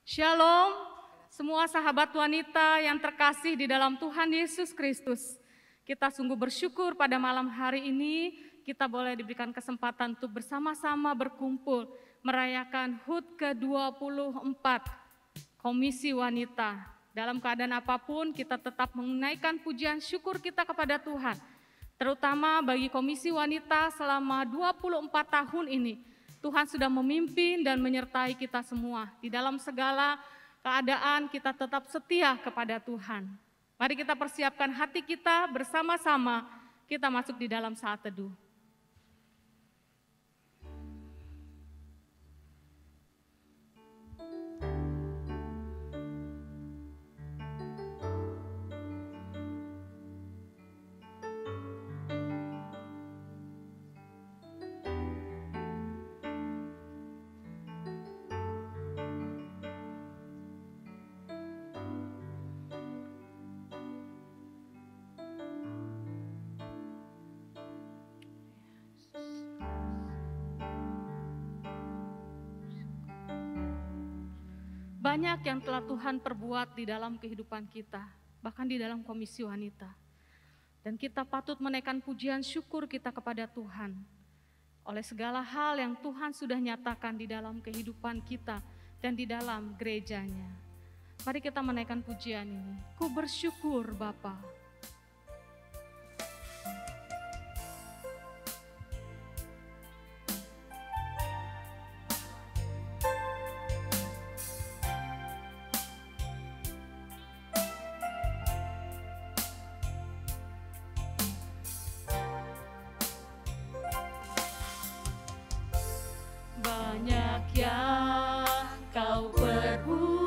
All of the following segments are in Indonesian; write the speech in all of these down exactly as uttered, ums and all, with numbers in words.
Shalom, semua sahabat wanita yang terkasih di dalam Tuhan Yesus Kristus. Kita sungguh bersyukur pada malam hari ini kita boleh diberikan kesempatan untuk bersama-sama berkumpul merayakan H U T ke dua puluh empat Komisi Wanita. Dalam keadaan apapun kita tetap menaikkan pujian syukur kita kepada Tuhan. Terutama bagi Komisi Wanita selama dua puluh empat tahun ini, Tuhan sudah memimpin dan menyertai kita semua. Di dalam segala keadaan kita tetap setia kepada Tuhan. Mari kita persiapkan hati kita bersama-sama, kita masuk di dalam saat teduh. Banyak yang telah Tuhan perbuat di dalam kehidupan kita, bahkan di dalam komisi wanita. Dan kita patut menaikkan pujian syukur kita kepada Tuhan oleh segala hal yang Tuhan sudah nyatakan di dalam kehidupan kita dan di dalam gerejanya. Mari kita menaikkan pujian ini. Ku bersyukur Bapa. Banyak yang kau perbuat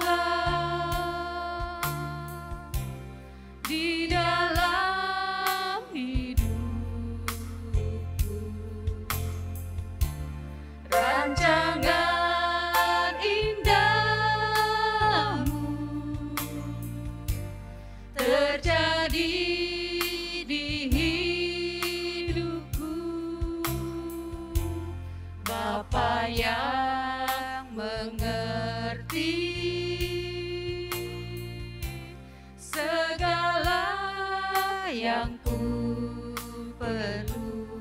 di dalam hidupku, rancangan indahmu terjadi di hidupku, Bapa yang mengerti segala yang ku perlu.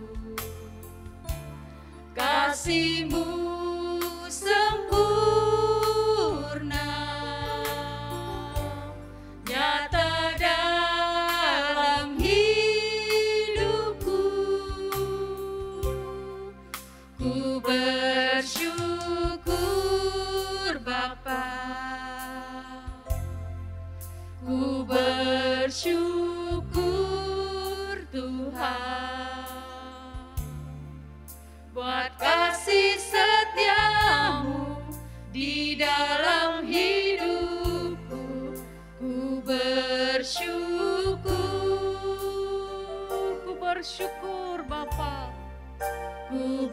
Kasih-Mu sempurna, nyata dalam hidupku. Ku bersyukur Bapa, ku bersyukur Tuhan, buat kasih setiamu di dalam hidupku. Ku bersyukur, Ku bersyukur Bapa. ku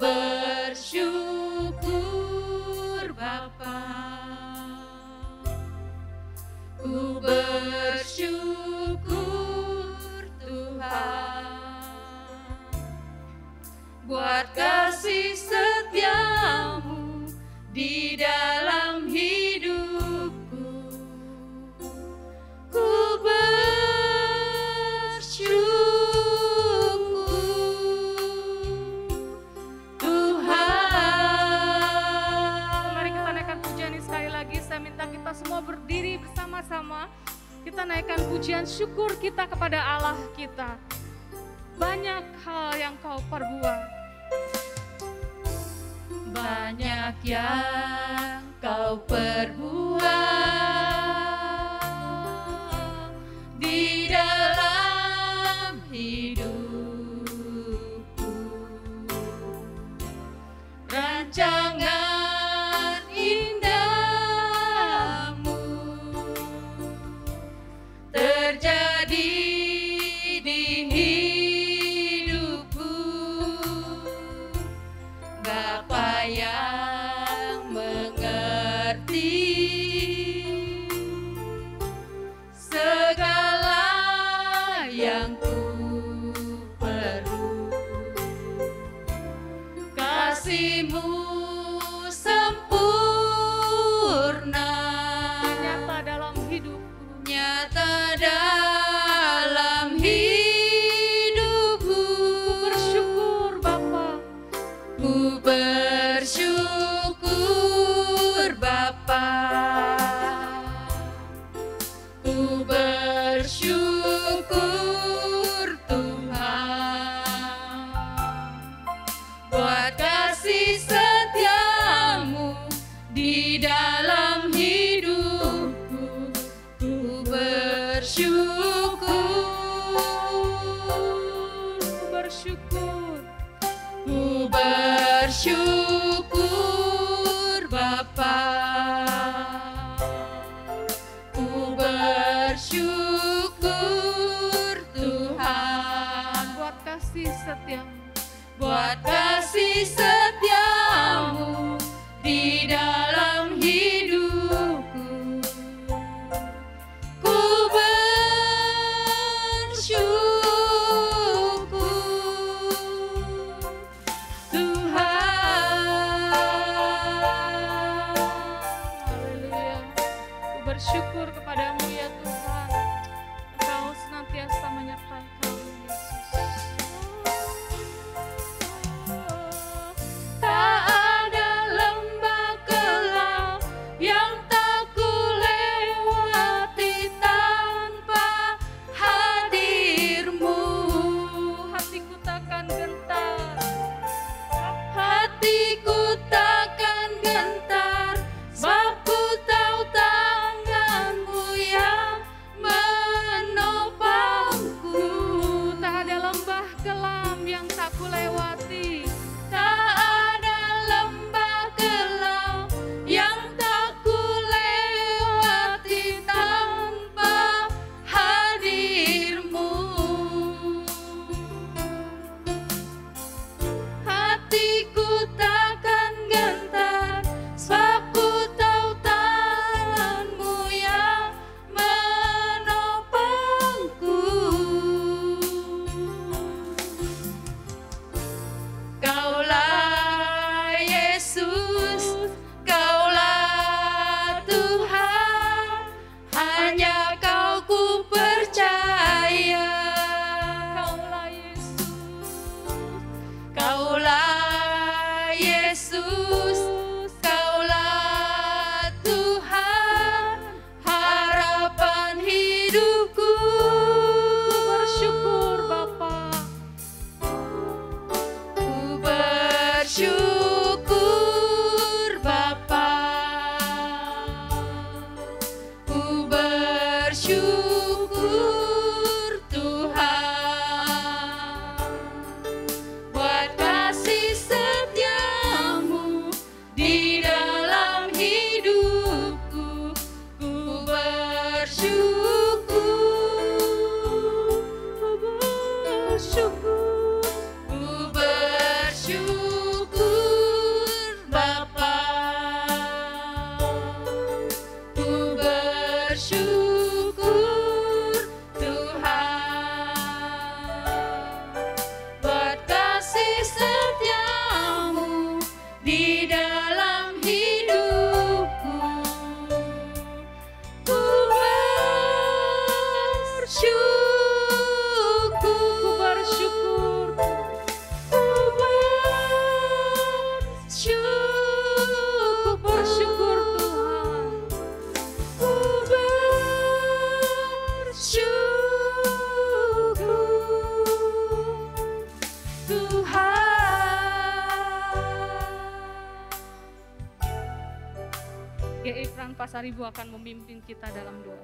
bersyukur Bapa, ku bersyukur Tuhan, buat kasih setiamu di dalam hidupku. Ku bersyukur Tuhan. Mari kita naikkan pujian ini sekali lagi. Saya minta kita semua berdiri bersama-sama. Kita naikkan pujian syukur kita kepada Allah kita. Banyak hal yang kau perbuat. Banyak yang kau perbuat di dalam hidupku, rancangan indahmu terjadi di hidupku, Bapa yang mengerti Bapa. Ku bersyukur Tuhan buat kasih setiamu di dalam hidupku. Ku bersyukur, ku bersyukur, ku bersyukur Bapa. Ku bersyukur Tuhan buat kasih setiamu, buat kasih setiamu di dalam hidupku. Ku bersyukur Tuhan. haleluya. Ku bersyukur kepadamu ya Tuhan, Engkau senantiasa menyertai kami Yesus. Tak ada lembah gelap yang tak kulewati tanpa hadir-Mu. Hatiku takkan gentar, Hatiku takkan gentar, sebab ku tahu tangan-Mu yang menopangku. tak ada lembah kelam yang tak kulewati, Tak ada lembah gelap yang tak kulewati tanpa hadir-Mu. Hatiku takkan gentar, sebab ku tahu tangan-Mu yang menopangku. Kaulah Yesus, Kaulah Tuhan, hanya Kau ku percaya. Kaulah Yesus, Kaulah Yesus, Kaulah Tuhan, harapan hidupku. ku bersyukur Bapa, Ku bersyukur Bapa. Ku bersyukur Tuhan buat kasih setiamu di dalam hidupku. Ku bersyukur, ku bersyukur, ku bersyukur Bapa. Ku bersyukur Tuhan buat kasih setiamu di dalam hidupku. Ku bersyukur, ku bersyukur, ku bersyukur, ku bersyukur Tuhan, ku bersyukur Tuhan. G I Fran Pasaribu akan memimpin kita dalam doa.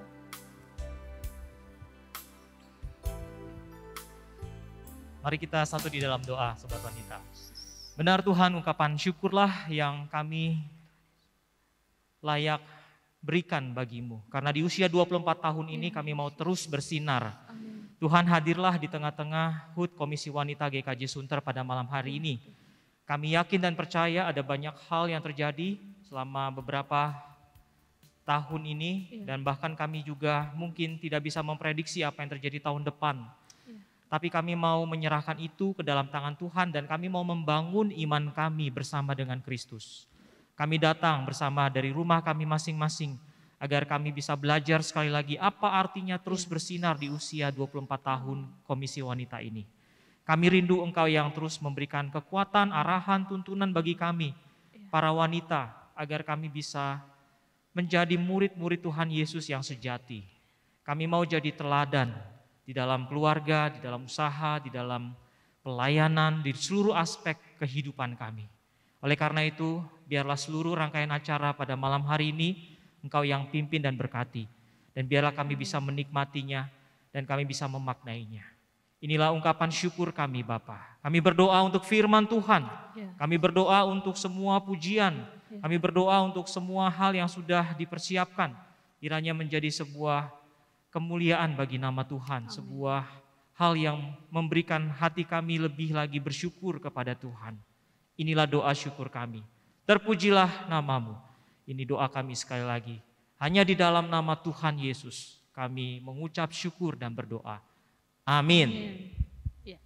Mari kita satu di dalam doa, Sobat Wanita. Benar Tuhan, ungkapan syukurlah yang kami layak berikan bagimu. Karena di usia dua puluh empat tahun ini kami mau terus bersinar. Tuhan hadirlah di tengah-tengah H U D Komisi Wanita G K J Sunter pada malam hari ini. Kami yakin dan percaya ada banyak hal yang terjadi selama beberapa tahun ini. Dan bahkan kami juga mungkin tidak bisa memprediksi apa yang terjadi tahun depan. Tapi kami mau menyerahkan itu ke dalam tangan Tuhan dan kami mau membangun iman kami bersama dengan Kristus. Kami datang bersama dari rumah kami masing-masing agar kami bisa belajar sekali lagi apa artinya terus bersinar di usia dua puluh empat tahun Komisi Wanita ini. Kami rindu Engkau yang terus memberikan kekuatan, arahan, tuntunan bagi kami, para wanita, agar kami bisa menjadi murid-murid Tuhan Yesus yang sejati. Kami mau jadi teladan di dalam keluarga, di dalam usaha, di dalam pelayanan, di seluruh aspek kehidupan kami. Oleh karena itu, biarlah seluruh rangkaian acara pada malam hari ini Engkau yang pimpin dan berkati. Dan biarlah kami bisa menikmatinya dan kami bisa memaknainya. Inilah ungkapan syukur kami Bapa. Kami berdoa untuk firman Tuhan. Kami berdoa untuk semua pujian. Kami berdoa untuk semua hal yang sudah dipersiapkan. Kiranya menjadi sebuah kemuliaan bagi nama Tuhan. Amin. Sebuah hal yang memberikan hati kami lebih lagi bersyukur kepada Tuhan. Inilah doa syukur kami. Terpujilah namamu. Ini doa kami sekali lagi. Hanya di dalam nama Tuhan Yesus kami mengucap syukur dan berdoa. Amin. Amin. Ya.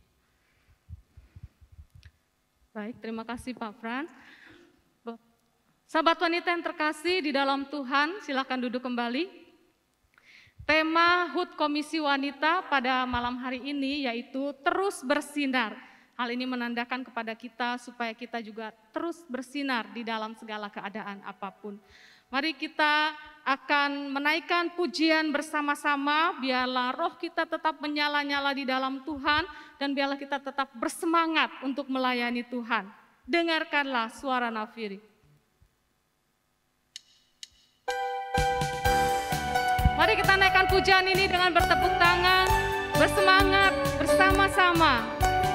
Baik, terima kasih Pak Frans. Sahabat wanita yang terkasih di dalam Tuhan, silakan duduk kembali. Tema H U T Komisi Wanita pada malam hari ini yaitu terus bersinar. Hal ini menandakan kepada kita supaya kita juga terus bersinar di dalam segala keadaan apapun. Mari kita akan menaikkan pujian bersama-sama, biarlah roh kita tetap menyala-nyala di dalam Tuhan, dan biarlah kita tetap bersemangat untuk melayani Tuhan. Dengarkanlah suara nafiri. Mari kita naikkan pujian ini dengan bertepuk tangan, bersemangat bersama-sama.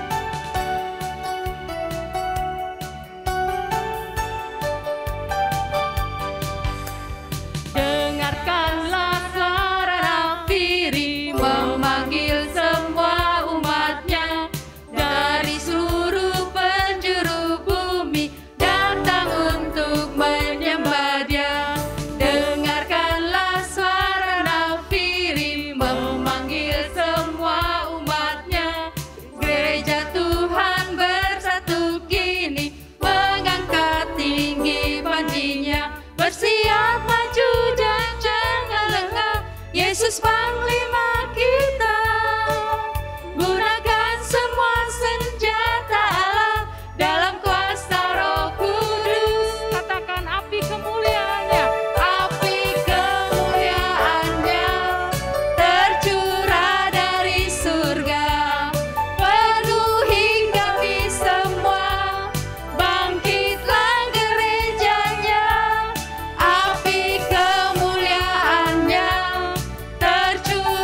Dengarkanlah suara nafiri memanggil semua umatnya dari seluruh penjuru bumi datang untuk menyembah Dia. Dengarkanlah suara nafiri memanggil semua umatnya. Gereja Tuhan bersatu kini mengangkat tinggi panjinya, bersiap maju dan jangan lengah. Yesus Panglima kita, gunakan semua senjata Allah dalam kuasa Roh Kudus. Katakan api kemuliaannya. Api kemuliaannya tercurah dari surga, penuhi kami semua. Bangkitlah gerejanya, api kemuliaannya tercurah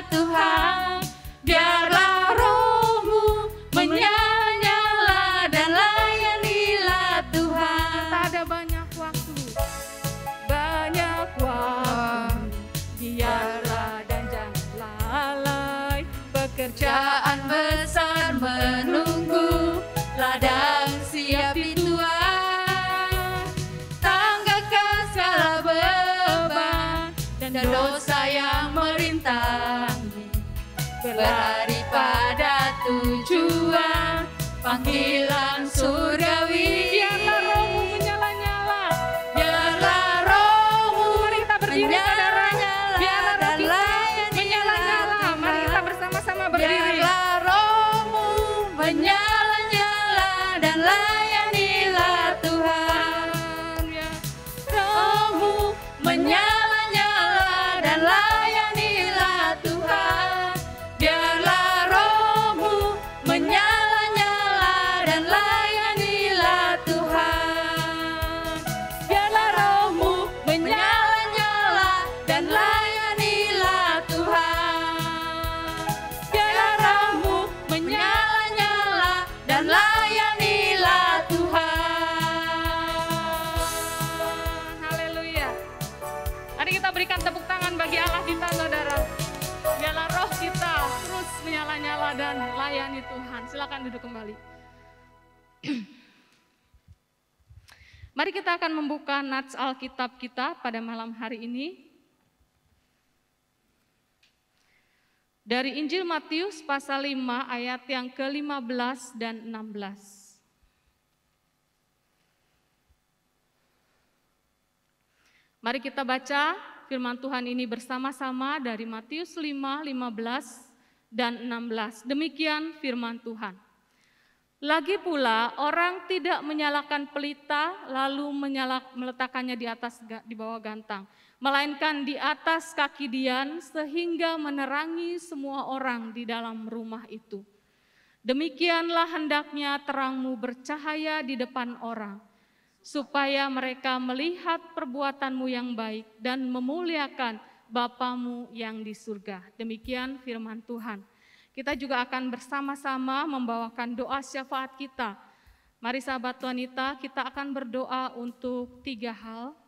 Tuhan, biarlah roh-Mu menyala-nyala dan layanilah Tuhan. Tak ada banyak waktu, banyak waktu, biarlah dan jangan lalai. Pekerjaan Pekerjaan besar menunggu, ladang siap dituai. Tanggalkan segala beban dan dosa yang merintangi. Berlari pada tujuan, panggilan surgawi. biarlah roh-Mu menyala-nyala. Biarlah roh-Mu Mari kita berdiri, saudara. menyala-nyala Biarlah roh dan kita layanilah menyala-nyala. Mari kita Tuhan. bersama-sama berdiri. Biarlah roh-Mu menyala-nyala dan layanilah Tuhan. Ya. Roh-Mu menyala-nyala dan layanilah Tuhan. Biarlah roh-Mu menyala-nyala dan layanilah Tuhan. Biarlah roh-Mu menyala-nyala dan layanilah Tuhan. Biarlah roh-Mu menyala-nyala dan layanilah Tuhan. Haleluya. Mari kita berikan tepuk tangan bagi Allah kita, saudara. Biarlah roh kita terus menyala-nyala dan layani Tuhan. Silakan duduk kembali. Mari kita akan membuka nats Alkitab kita pada malam hari ini. Dari Injil Matius pasal lima ayat yang ke lima belas dan enam belas. Mari kita baca firman Tuhan ini bersama-sama dari Matius lima, lima belas dan enam belas. Demikian firman Tuhan. Lagi pula orang tidak menyalakan pelita lalu menyalak, meletakkannya di atas di bawah gantang, melainkan di atas kaki dian sehingga menerangi semua orang di dalam rumah itu. Demikianlah hendaknya terangmu bercahaya di depan orang, supaya mereka melihat perbuatanmu yang baik dan memuliakan Bapamu yang di surga. Demikian firman Tuhan. Kita juga akan bersama-sama membawakan doa syafaat kita. Mari sahabat wanita, kita akan berdoa untuk tiga hal.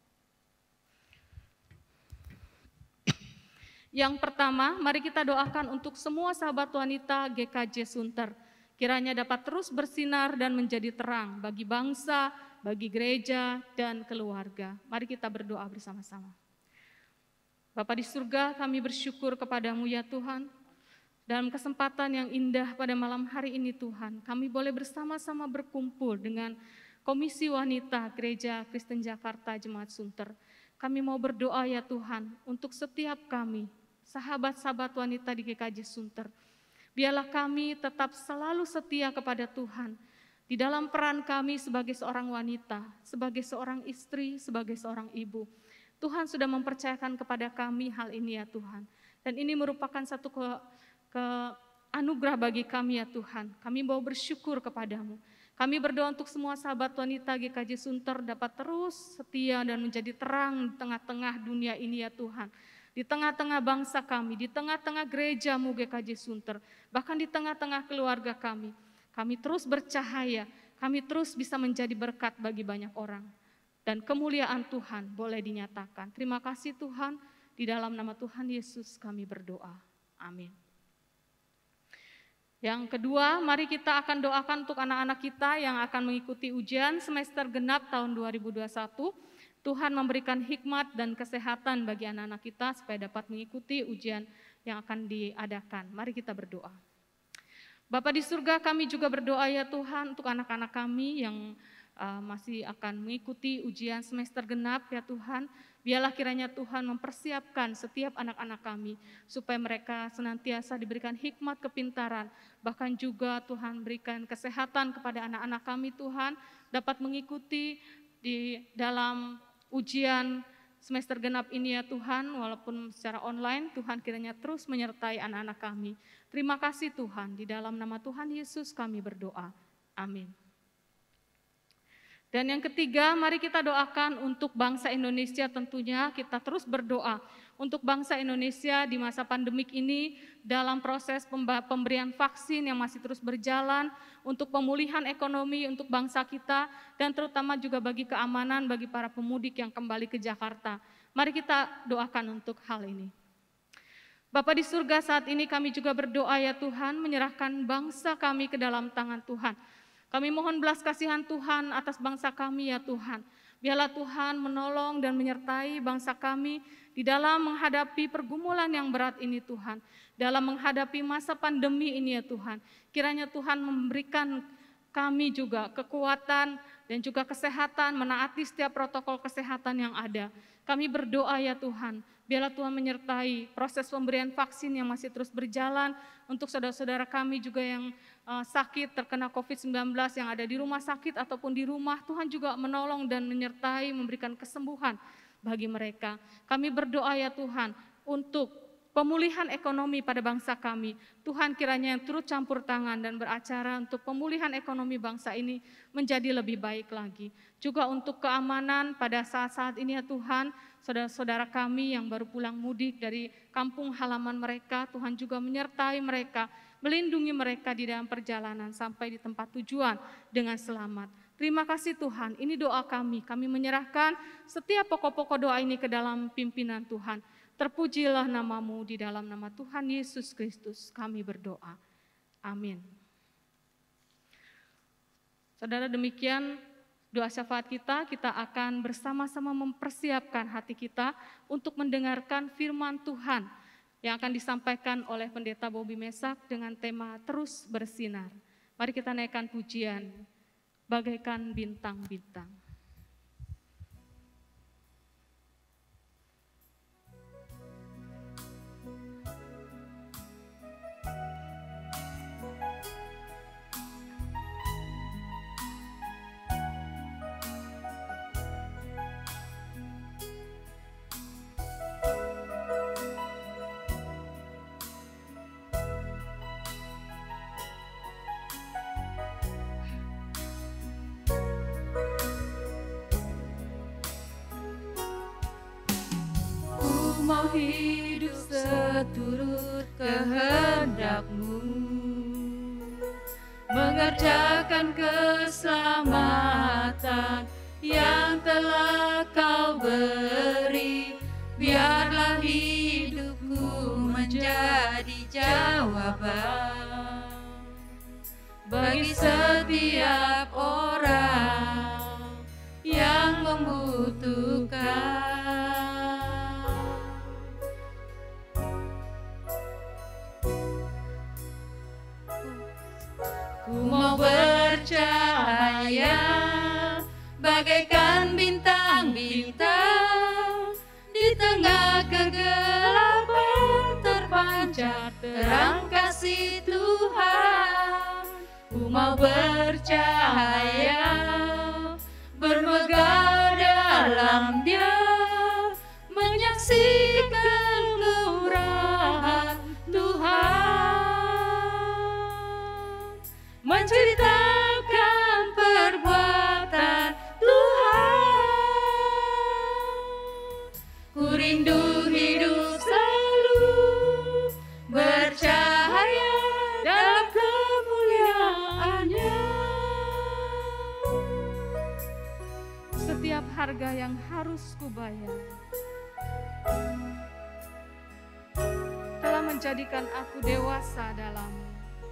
Yang pertama, mari kita doakan untuk semua sahabat wanita G K J Sunter. Kiranya dapat terus bersinar dan menjadi terang bagi bangsa, bagi gereja, dan keluarga. Mari kita berdoa bersama-sama. Bapa di surga, kami bersyukur kepadamu ya Tuhan. Dalam kesempatan yang indah pada malam hari ini Tuhan, kami boleh bersama-sama berkumpul dengan Komisi Wanita Gereja Kristen Jakarta Jemaat Sunter. Kami mau berdoa ya Tuhan untuk setiap kami, sahabat-sahabat wanita di G K J Sunter. Biarlah kami tetap selalu setia kepada Tuhan di dalam peran kami sebagai seorang wanita, sebagai seorang istri, sebagai seorang ibu. Tuhan sudah mempercayakan kepada kami hal ini ya Tuhan. Dan ini merupakan satu ke, ke anugerah bagi kami ya Tuhan. Kami mau bersyukur kepadamu. Kami berdoa untuk semua sahabat wanita G K J Sunter dapat terus setia dan menjadi terang di tengah-tengah dunia ini ya Tuhan. Di tengah-tengah bangsa kami, di tengah-tengah gerejamu G K J Sunter, bahkan di tengah-tengah keluarga kami. Kami terus bercahaya, kami terus bisa menjadi berkat bagi banyak orang. Dan kemuliaan Tuhan boleh dinyatakan. Terima kasih Tuhan, di dalam nama Tuhan Yesus kami berdoa. Amin. Yang kedua, mari kita akan doakan untuk anak-anak kita yang akan mengikuti ujian semester genap tahun dua ribu dua puluh satu. Tuhan memberikan hikmat dan kesehatan bagi anak-anak kita supaya dapat mengikuti ujian yang akan diadakan. Mari kita berdoa. Bapa di surga, kami juga berdoa ya Tuhan untuk anak-anak kami yang uh, masih akan mengikuti ujian semester genap ya Tuhan. Biarlah kiranya Tuhan mempersiapkan setiap anak-anak kami supaya mereka senantiasa diberikan hikmat kepintaran. Bahkan juga Tuhan berikan kesehatan kepada anak-anak kami Tuhan dapat mengikuti di dalam ujian semester genap ini ya Tuhan. Walaupun secara online Tuhan kiranya terus menyertai anak-anak kami. Terima kasih Tuhan, di dalam nama Tuhan Yesus kami berdoa. Amin. Dan yang ketiga, mari kita doakan untuk bangsa Indonesia tentunya kita terus berdoa untuk bangsa Indonesia di masa pandemik ini dalam proses pemberian vaksin yang masih terus berjalan, untuk pemulihan ekonomi untuk bangsa kita, dan terutama juga bagi keamanan bagi para pemudik yang kembali ke Jakarta. Mari kita doakan untuk hal ini. Bapa di surga, saat ini kami juga berdoa ya Tuhan, menyerahkan bangsa kami ke dalam tangan Tuhan. Kami mohon belas kasihan Tuhan atas bangsa kami ya Tuhan. Biarlah Tuhan menolong dan menyertai bangsa kami di dalam menghadapi pergumulan yang berat ini Tuhan. Dalam menghadapi masa pandemi ini ya Tuhan. Kiranya Tuhan memberikan kami juga kekuatan dan juga kesehatan, menaati setiap protokol kesehatan yang ada. Kami berdoa ya Tuhan, biarlah Tuhan menyertai proses pemberian vaksin yang masih terus berjalan untuk saudara-saudara kami juga yang uh, sakit terkena covid sembilan belas yang ada di rumah sakit ataupun di rumah. Tuhan juga menolong dan menyertai, memberikan kesembuhan bagi mereka. Kami berdoa ya Tuhan untuk pemulihan ekonomi pada bangsa kami. Tuhan kiranya yang turut campur tangan dan beracara untuk pemulihan ekonomi bangsa ini menjadi lebih baik lagi. Juga untuk keamanan pada saat-saat ini ya Tuhan, saudara-saudara kami yang baru pulang mudik dari kampung halaman mereka, Tuhan juga menyertai mereka, melindungi mereka di dalam perjalanan sampai di tempat tujuan dengan selamat. Terima kasih Tuhan, ini doa kami. Kami menyerahkan setiap pokok-pokok doa ini ke dalam pimpinan Tuhan. Terpujilah namamu, di dalam nama Tuhan Yesus Kristus kami berdoa. Amin. Saudara, demikian doa syafaat kita. Kita akan bersama-sama mempersiapkan hati kita untuk mendengarkan firman Tuhan yang akan disampaikan oleh Pendeta Bobby Mesak dengan tema Terus Bersinar. Mari kita naikkan pujian bagaikan bintang-bintang. Mau hidup seturut kehendak-Mu, mengerjakan keselamatan yang telah Kau beri. Biarlah hidupku menjadi jawaban bagi setiap orang yang membutuhkan. Ku mau bercahaya bagaikan bintang-bintang, di tengah kegelapan terpancar terang kasih Tuhan. Ku mau bercahaya bermegah dalam Dia, menyaksikan kemurahan Tuhan, menceritakan perbuatan Tuhan. Ku rindu hidup selalu bercahaya dalam kemuliaan-Nya. Setiap harga yang harus kubayar telah menjadikan aku dewasa dalam-Mu.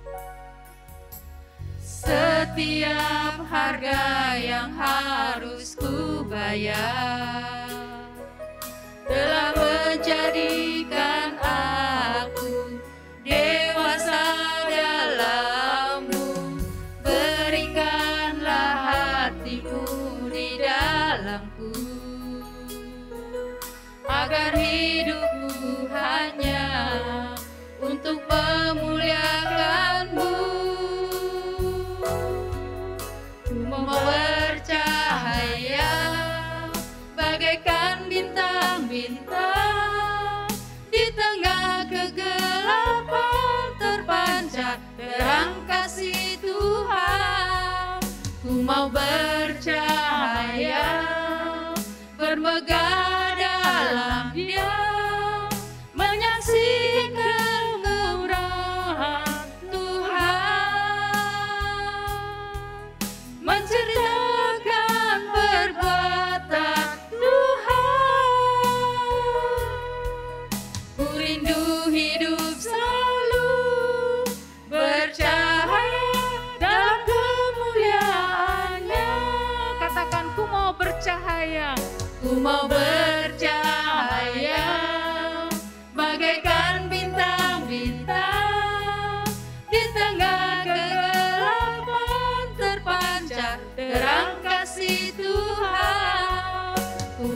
Setiap harga yang harus ku bayar telah menjadikan aku dewasa dalam-Mu. Berikanlah hati-Mu di dalamku, agar hidupku hanya untuk memuliakan-Mu. Bercahaya bagaikan bintang-bintang, di tengah kegelapan terpancar terang kasih Tuhan. Ku mau bercahaya bermegah dalam Dia,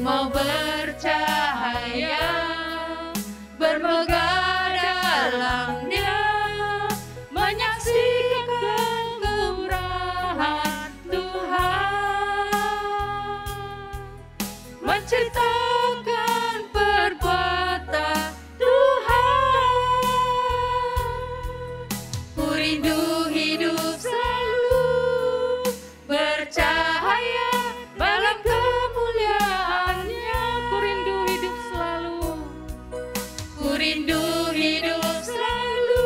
mau bercahaya, bermegah dalamnya, menyaksikan kemurahan Tuhan, menceritakan perbuatan Tuhan. Ku rindu hidup selalu bercahaya dalam kemuliaan-Nya. Ku rindu hidup selalu. Ku rindu hidup selalu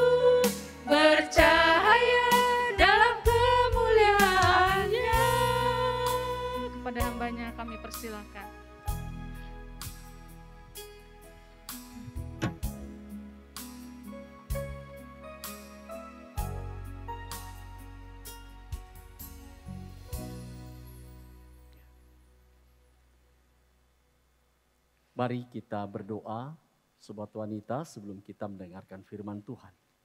bercahaya dalam kemuliaan-Nya. Kepada hambanya kami persilahkan. Mari kita berdoa, sobat wanita, sebelum kita mendengarkan firman Tuhan.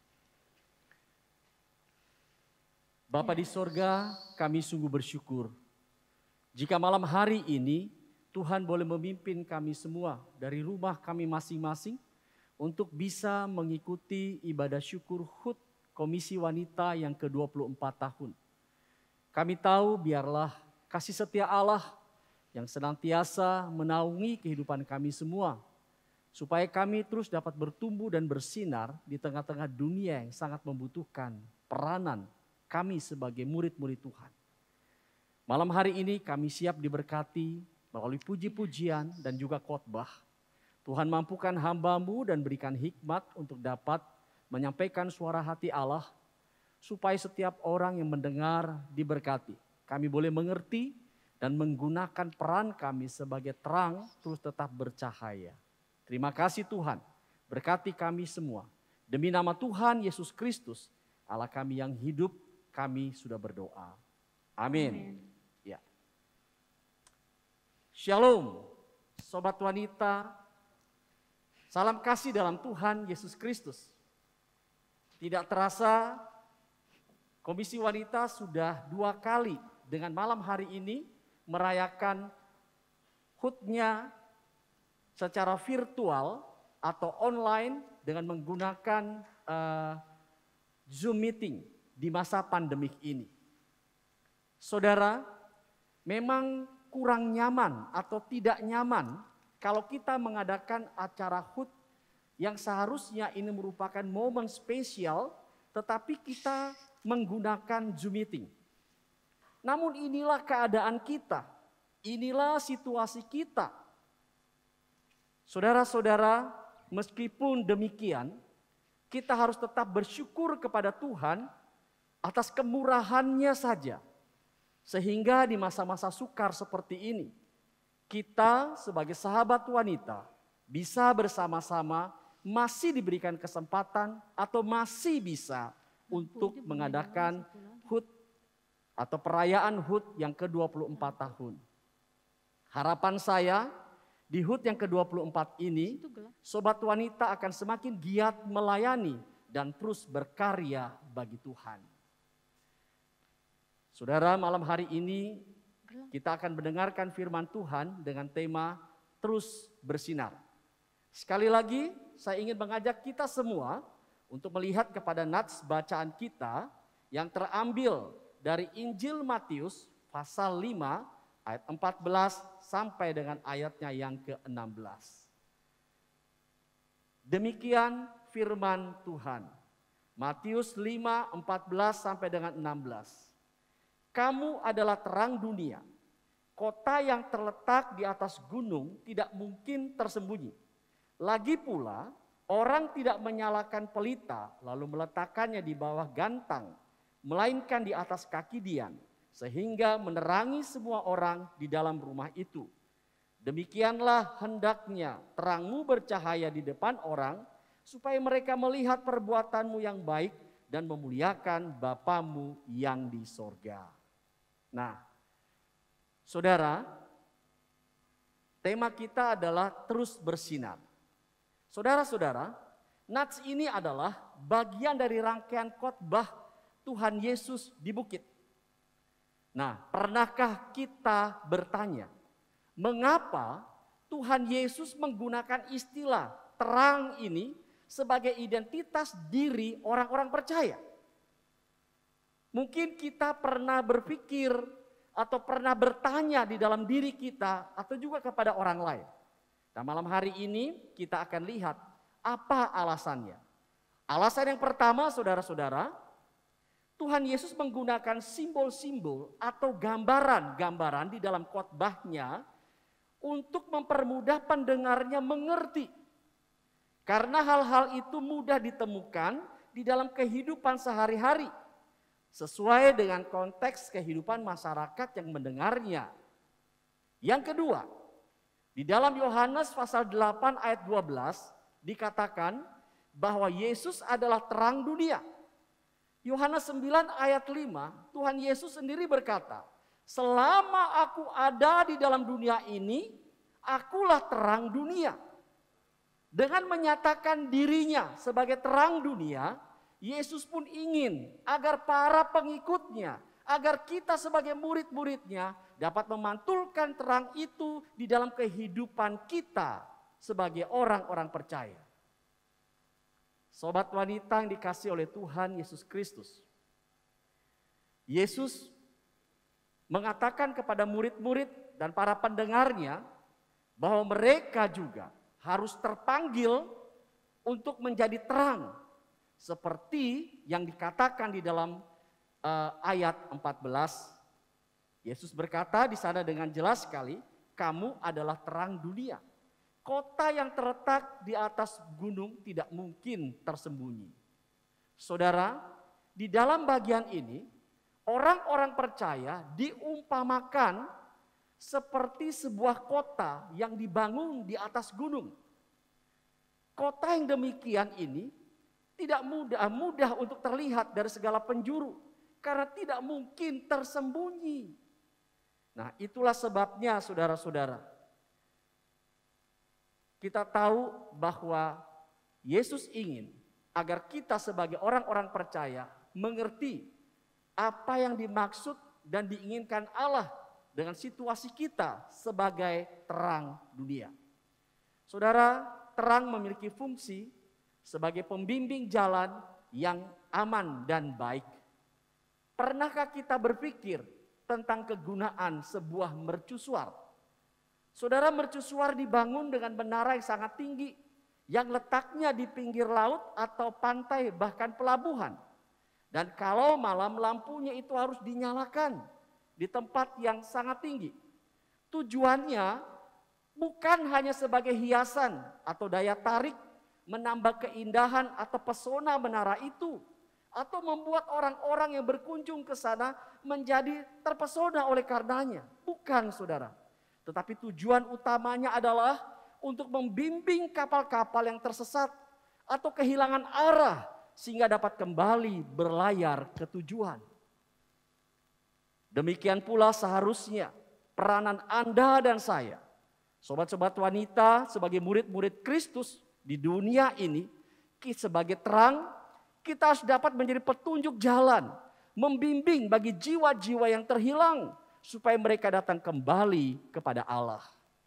Bapa di sorga, kami sungguh bersyukur jika malam hari ini Tuhan boleh memimpin kami semua dari rumah kami masing-masing untuk bisa mengikuti ibadah syukur H U T Komisi Wanita yang ke dua puluh empat tahun. Kami tahu biarlah kasih setia Allah yang senantiasa menaungi kehidupan kami semua, supaya kami terus dapat bertumbuh dan bersinar di tengah-tengah dunia yang sangat membutuhkan peranan kami sebagai murid-murid Tuhan. Malam hari ini kami siap diberkati melalui puji-pujian dan juga khotbah. Tuhan mampukan hamba-Mu dan berikan hikmat untuk dapat menyampaikan suara hati Allah, supaya setiap orang yang mendengar diberkati. Kami boleh mengerti dan menggunakan peran kami sebagai terang terus tetap bercahaya. Terima kasih Tuhan, berkati kami semua. Demi nama Tuhan Yesus Kristus, Allah kami yang hidup, kami sudah berdoa. Amin. Ya. Shalom, sobat wanita. Salam kasih dalam Tuhan Yesus Kristus. Tidak terasa Komisi Wanita sudah dua kali dengan malam hari ini merayakan H U T-nya secara virtual atau online dengan menggunakan uh, Zoom meeting di masa pandemik ini. Saudara, memang kurang nyaman atau tidak nyaman kalau kita mengadakan acara H U T yang seharusnya ini merupakan momen spesial, tetapi kita menggunakan Zoom meeting. Namun inilah keadaan kita, inilah situasi kita. Saudara-saudara, meskipun demikian, kita harus tetap bersyukur kepada Tuhan atas kemurahan-Nya saja. Sehingga di masa-masa sukar seperti ini, kita sebagai sahabat wanita bisa bersama-sama masih diberikan kesempatan atau masih bisa untuk mengadakan H U T atau perayaan H U T yang ke dua puluh empat tahun. Harapan saya di H U T yang ke dua puluh empat ini, sobat wanita akan semakin giat melayani dan terus berkarya bagi Tuhan. Saudara, malam hari ini kita akan mendengarkan firman Tuhan dengan tema terus bersinar. Sekali lagi saya ingin mengajak kita semua untuk melihat kepada nats bacaan kita yang terambil dari Injil Matius pasal lima ayat empat belas sampai dengan ayatnya yang ke enam belas. Demikian firman Tuhan. Matius lima empat belas sampai dengan enam belas. Kamu adalah terang dunia. Kota yang terletak di atas gunung tidak mungkin tersembunyi. Lagi pula, orang tidak menyalakan pelita lalu meletakkannya di bawah gantang, melainkan di atas kaki dian, sehingga menerangi semua orang di dalam rumah itu. Demikianlah hendaknya terangmu bercahaya di depan orang, supaya mereka melihat perbuatanmu yang baik dan memuliakan Bapamu yang di sorga. Nah, saudara, tema kita adalah terus bersinar. Saudara-saudara, nats ini adalah bagian dari rangkaian khotbah Tuhan Yesus di bukit. Nah, pernahkah kita bertanya, mengapa Tuhan Yesus menggunakan istilah terang ini sebagai identitas diri orang-orang percaya. Mungkin kita pernah berpikir atau pernah bertanya di dalam diri kita atau juga kepada orang lain. Nah, malam hari ini kita akan lihat apa alasannya. Alasan yang pertama, saudara-saudara, Tuhan Yesus menggunakan simbol-simbol atau gambaran-gambaran di dalam khotbahnya untuk mempermudah pendengarnya mengerti. Karena hal-hal itu mudah ditemukan di dalam kehidupan sehari-hari, sesuai dengan konteks kehidupan masyarakat yang mendengarnya. Yang kedua, di dalam Yohanes pasal delapan ayat dua belas dikatakan bahwa Yesus adalah terang dunia. Yohanes sembilan ayat lima, Tuhan Yesus sendiri berkata, selama aku ada di dalam dunia ini, akulah terang dunia. Dengan menyatakan dirinya sebagai terang dunia, Yesus pun ingin agar para pengikutnya, agar kita sebagai murid-muridnya dapat memantulkan terang itu di dalam kehidupan kita sebagai orang-orang percaya. Sobat wanita yang dikasihi oleh Tuhan Yesus Kristus, Yesus mengatakan kepada murid-murid dan para pendengarnya bahwa mereka juga harus terpanggil untuk menjadi terang. Seperti yang dikatakan di dalam uh, ayat empat belas. Yesus berkata di sana dengan jelas sekali, kamu adalah terang dunia. Kota yang terletak di atas gunung tidak mungkin tersembunyi. Saudara, di dalam bagian ini, orang-orang percaya diumpamakan seperti sebuah kota yang dibangun di atas gunung. Kota yang demikian ini tidak mudah, mudah untuk terlihat dari segala penjuru, karena tidak mungkin tersembunyi. Nah, itulah sebabnya saudara-saudara, kita tahu bahwa Yesus ingin agar kita sebagai orang-orang percaya mengerti apa yang dimaksud dan diinginkan Allah dengan situasi kita sebagai terang dunia. Saudara, terang memiliki fungsi sebagai pembimbing jalan yang aman dan baik. Pernahkah kita berpikir tentang kegunaan sebuah mercusuar? Saudara, mercusuar dibangun dengan menara yang sangat tinggi, yang letaknya di pinggir laut atau pantai bahkan pelabuhan. Dan kalau malam lampunya itu harus dinyalakan di tempat yang sangat tinggi. Tujuannya bukan hanya sebagai hiasan atau daya tarik, menambah keindahan atau pesona menara itu, atau membuat orang-orang yang berkunjung ke sana menjadi terpesona oleh karenanya. Bukan, saudara. Tetapi tujuan utamanya adalah untuk membimbing kapal-kapal yang tersesat atau kehilangan arah sehingga dapat kembali berlayar ke tujuan. Demikian pula seharusnya peranan Anda dan saya, sobat-sobat wanita sebagai murid-murid Kristus di dunia ini, sebagai terang, kita harus dapat menjadi petunjuk jalan, membimbing bagi jiwa-jiwa yang terhilang, supaya mereka datang kembali kepada Allah.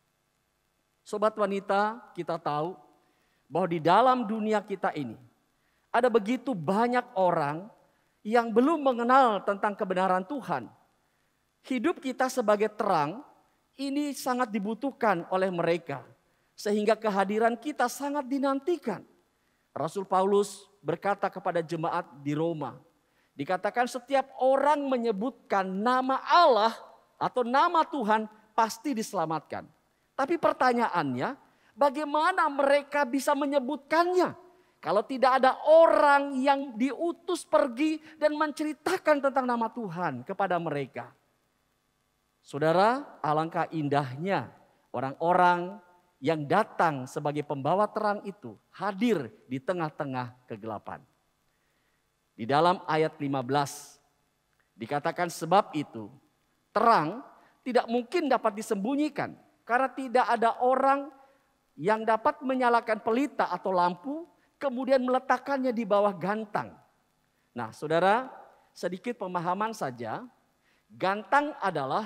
Sobat wanita, kita tahu bahwa di dalam dunia kita ini, ada begitu banyak orang yang belum mengenal tentang kebenaran Tuhan. Hidup kita sebagai terang ini sangat dibutuhkan oleh mereka, sehingga kehadiran kita sangat dinantikan. Rasul Paulus berkata kepada jemaat di Roma, dikatakan setiap orang menyebutkan nama Allah atau nama Tuhan pasti diselamatkan. Tapi pertanyaannya, bagaimana mereka bisa menyebutkannya kalau tidak ada orang yang diutus pergi dan menceritakan tentang nama Tuhan kepada mereka? Saudara, alangkah indahnya orang-orang yang datang sebagai pembawa terang itu hadir di tengah-tengah kegelapan. Di dalam ayat lima belas dikatakan sebab itu terang tidak mungkin dapat disembunyikan karena tidak ada orang yang dapat menyalakan pelita atau lampu kemudian meletakkannya di bawah gantang. Nah, saudara, sedikit pemahaman saja. Gantang adalah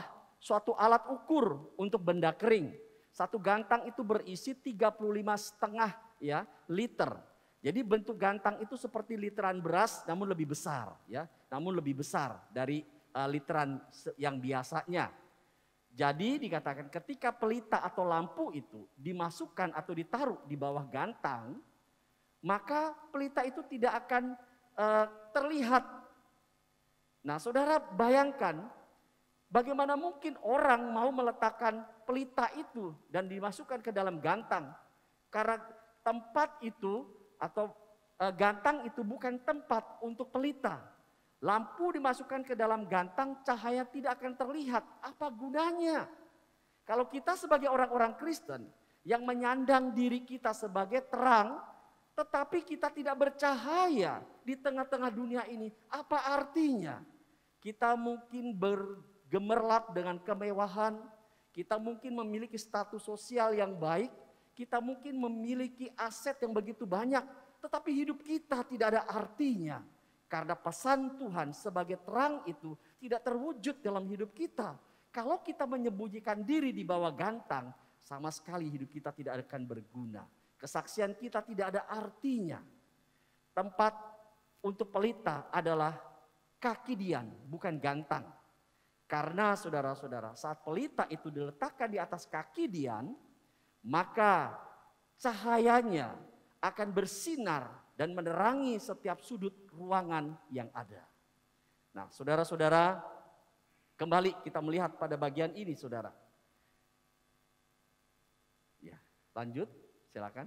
suatu alat ukur untuk benda kering. Satu gantang itu berisi tiga puluh lima setengah ya liter. Jadi bentuk gantang itu seperti literan beras namun lebih besar ya, namun lebih besar dari uh, literan yang biasanya. Jadi dikatakan ketika pelita atau lampu itu dimasukkan atau ditaruh di bawah gantang, maka pelita itu tidak akan uh, terlihat. Nah, saudara bayangkan bagaimana mungkin orang mau meletakkan pelita itu dan dimasukkan ke dalam gantang. Karena tempat itu atau e, gantang itu bukan tempat untuk pelita. Lampu dimasukkan ke dalam gantang, cahaya tidak akan terlihat. Apa gunanya? Kalau kita sebagai orang-orang Kristen yang menyandang diri kita sebagai terang, tetapi kita tidak bercahaya di tengah-tengah dunia ini, apa artinya? Kita mungkin bergemerlap dengan kemewahan, kita mungkin memiliki status sosial yang baik, kita mungkin memiliki aset yang begitu banyak, tetapi hidup kita tidak ada artinya. Karena pesan Tuhan sebagai terang itu tidak terwujud dalam hidup kita. Kalau kita menyembunyikan diri di bawah gantang, sama sekali hidup kita tidak akan berguna. Kesaksian kita tidak ada artinya. Tempat untuk pelita adalah kaki Dian, bukan gantang. Karena saudara-saudara, saat pelita itu diletakkan di atas kaki Dian, maka cahayanya akan bersinar dan menerangi setiap sudut ruangan yang ada. Nah, saudara-saudara, kembali kita melihat pada bagian ini, saudara. Ya, lanjut, silakan.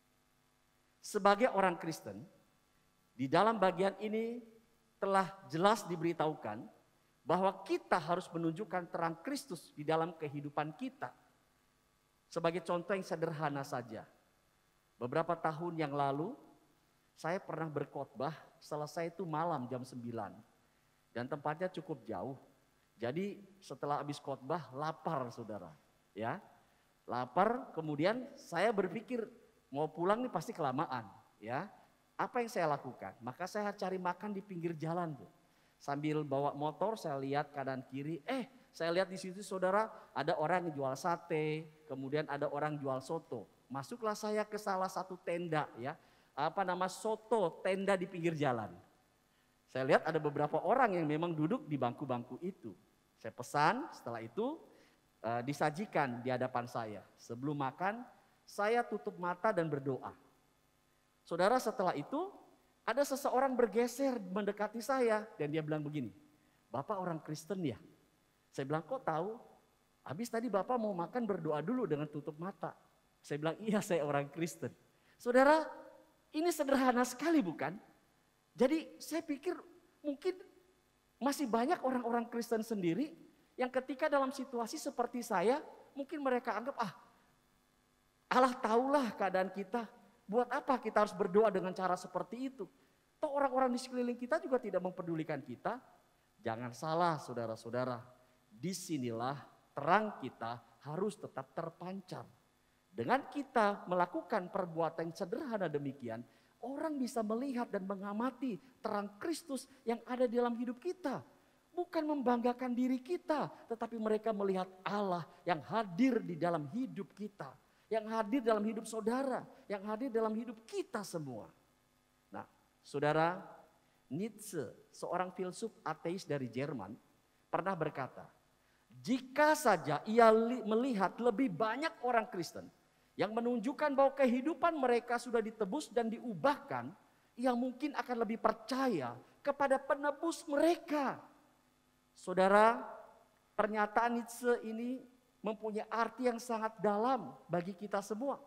Sebagai orang Kristen, di dalam bagian ini telah jelas diberitahukan bahwa kita harus menunjukkan terang Kristus di dalam kehidupan kita. Sebagai contoh yang sederhana saja. Beberapa tahun yang lalu saya pernah berkhotbah, selesai itu malam jam sembilan. Dan tempatnya cukup jauh. Jadi setelah habis khotbah lapar saudara. Ya, lapar, kemudian saya berpikir mau pulang nih pasti kelamaan. Ya, apa yang saya lakukan? Maka saya cari makan di pinggir jalan tuh. Sambil bawa motor saya lihat kanan kiri, eh saya lihat di situ saudara ada orang yang jual sate, kemudian ada orang jual soto. Masuklah saya ke salah satu tenda ya, apa nama soto tenda di pinggir jalan. Saya lihat ada beberapa orang yang memang duduk di bangku-bangku itu. Saya pesan, setelah itu uh, disajikan di hadapan saya. Sebelum makan, saya tutup mata dan berdoa. Saudara, setelah itu ada seseorang bergeser mendekati saya dan dia bilang begini, "Bapak orang Kristen ya?" Saya bilang, "Kok tahu?" "Habis tadi Bapak mau makan berdoa dulu dengan tutup mata." Saya bilang, "Iya, saya orang Kristen." Saudara, ini sederhana sekali bukan? Jadi saya pikir mungkin masih banyak orang-orang Kristen sendiri yang ketika dalam situasi seperti saya, mungkin mereka anggap, ah Allah tahulah keadaan kita. Buat apa kita harus berdoa dengan cara seperti itu? Toh orang-orang di sekeliling kita juga tidak mempedulikan kita. Jangan salah saudara-saudara, disinilah terang kita harus tetap terpancar. Dengan kita melakukan perbuatan sederhana demikian, orang bisa melihat dan mengamati terang Kristus yang ada di dalam hidup kita. Bukan membanggakan diri kita, tetapi mereka melihat Allah yang hadir di dalam hidup kita. Yang hadir dalam hidup saudara, yang hadir dalam hidup kita semua. Nah, saudara, Nietzsche, seorang filsuf ateis dari Jerman, pernah berkata, jika saja ia melihat lebih banyak orang Kristen yang menunjukkan bahwa kehidupan mereka sudah ditebus dan diubahkan, ia mungkin akan lebih percaya kepada penebus mereka. Saudara, pernyataan Nietzsche ini mempunyai arti yang sangat dalam bagi kita semua.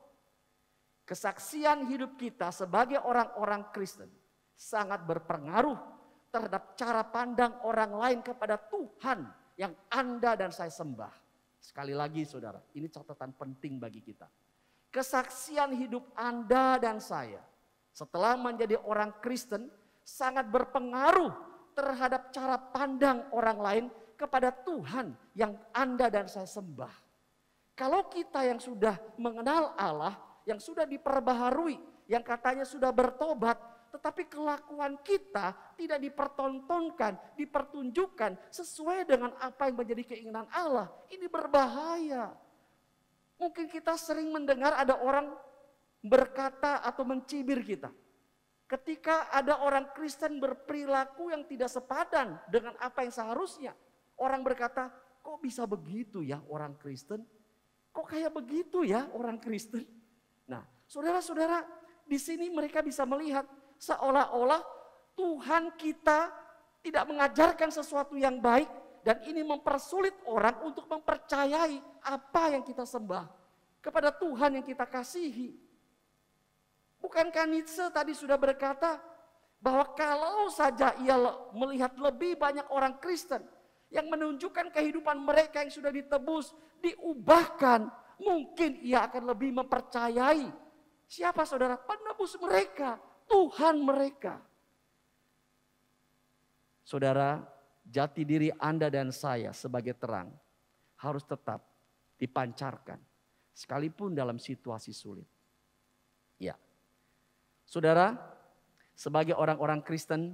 Kesaksian hidup kita sebagai orang-orang Kristen sangat berpengaruh terhadap cara pandang orang lain kepada Tuhan yang Anda dan saya sembah. Sekali lagi saudara, ini catatan penting bagi kita. Kesaksian hidup Anda dan saya setelah menjadi orang Kristen sangat berpengaruh terhadap cara pandang orang lain kepada Tuhan yang Anda dan saya sembah. Kalau kita yang sudah mengenal Allah, yang sudah diperbaharui, yang katanya sudah bertobat, tetapi kelakuan kita tidak dipertontonkan, dipertunjukkan sesuai dengan apa yang menjadi keinginan Allah. Ini berbahaya. Mungkin kita sering mendengar ada orang berkata atau mencibir kita. Ketika ada orang Kristen berperilaku yang tidak sepadan dengan apa yang seharusnya. Orang berkata, kok bisa begitu ya orang Kristen? Kok kayak begitu ya orang Kristen? Nah, saudara-saudara, di sini mereka bisa melihat seolah-olah Tuhan kita tidak mengajarkan sesuatu yang baik dan ini mempersulit orang untuk mempercayai apa yang kita sembah kepada Tuhan yang kita kasihi. Bukankah Nietzsche tadi sudah berkata bahwa kalau saja ia melihat lebih banyak orang Kristen yang menunjukkan kehidupan mereka yang sudah ditebus, diubahkan, mungkin ia akan lebih mempercayai siapa saudara? Penebus mereka, Tuhan mereka. Saudara, jati diri Anda dan saya sebagai terang harus tetap dipancarkan sekalipun dalam situasi sulit. Ya. Saudara, sebagai orang-orang Kristen,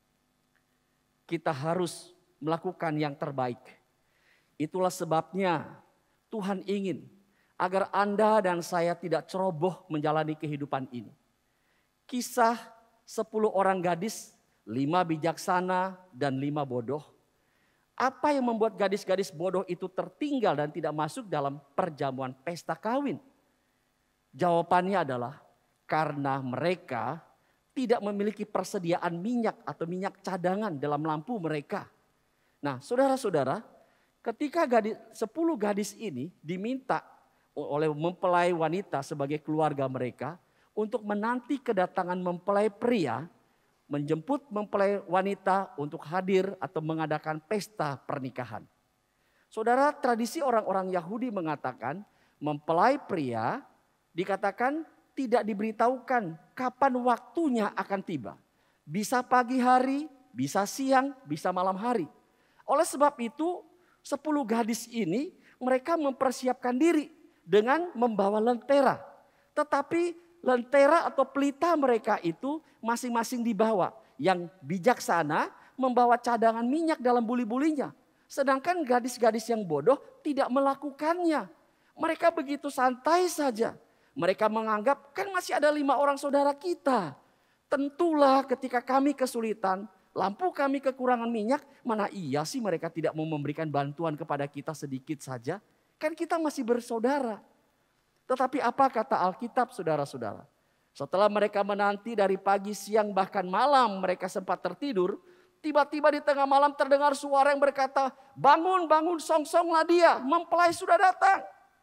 kita harus melakukan yang terbaik. Itulah sebabnya Tuhan ingin agar Anda dan saya tidak ceroboh menjalani kehidupan ini. Kisah sepuluh orang gadis, lima bijaksana dan lima bodoh. Apa yang membuat gadis-gadis bodoh itu tertinggal dan tidak masuk dalam perjamuan pesta kawin? Jawabannya adalah karena mereka tidak memiliki persediaan minyak atau minyak cadangan dalam lampu mereka. Nah, saudara-saudara, ketika gadis, sepuluh gadis ini diminta oleh mempelai wanita sebagai keluarga mereka untuk menanti kedatangan mempelai pria, menjemput mempelai wanita untuk hadir atau mengadakan pesta pernikahan. Saudara, tradisi orang-orang Yahudi mengatakan mempelai pria dikatakan tidak diberitahukan kapan waktunya akan tiba. Bisa pagi hari, bisa siang, bisa malam hari. Oleh sebab itu, sepuluh gadis ini mereka mempersiapkan diri dengan membawa lentera. Tetapi lentera atau pelita mereka itu masing-masing dibawa. Yang bijaksana membawa cadangan minyak dalam buli-bulinya. Sedangkan gadis-gadis yang bodoh tidak melakukannya. Mereka begitu santai saja. Mereka menganggap kan masih ada lima orang saudara kita. Tentulah ketika kami kesulitan, lampu kami kekurangan minyak, mana iya sih mereka tidak mau memberikan bantuan kepada kita sedikit saja. Kan kita masih bersaudara. Tetapi apa kata Alkitab saudara-saudara? Setelah mereka menanti dari pagi, siang, bahkan malam mereka sempat tertidur. Tiba-tiba di tengah malam terdengar suara yang berkata, bangun, bangun, song-songlah dia, mempelai sudah datang.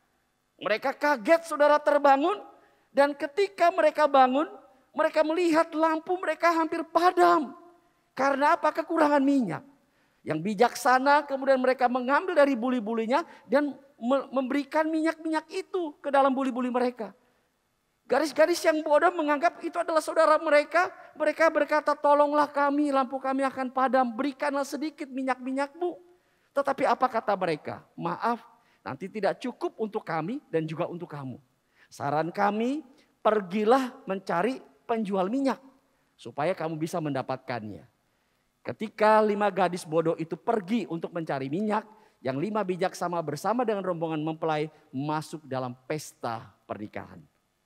Mereka kaget saudara terbangun. Dan ketika mereka bangun, mereka melihat lampu mereka hampir padam. Karena apa? Kekurangan minyak. Yang bijaksana kemudian mereka mengambil dari buli-bulinya dan memberikan minyak-minyak itu ke dalam buli-buli mereka. Gadis-gadis yang bodoh menganggap itu adalah saudara mereka. Mereka berkata, tolonglah kami, lampu kami akan padam, berikanlah sedikit minyak-minyakmu. Tetapi apa kata mereka? Maaf, nanti tidak cukup untuk kami dan juga untuk kamu. Saran kami, pergilah mencari penjual minyak supaya kamu bisa mendapatkannya. Ketika lima gadis bodoh itu pergi untuk mencari minyak, yang lima bijaksana bersama dengan rombongan mempelai masuk dalam pesta pernikahan.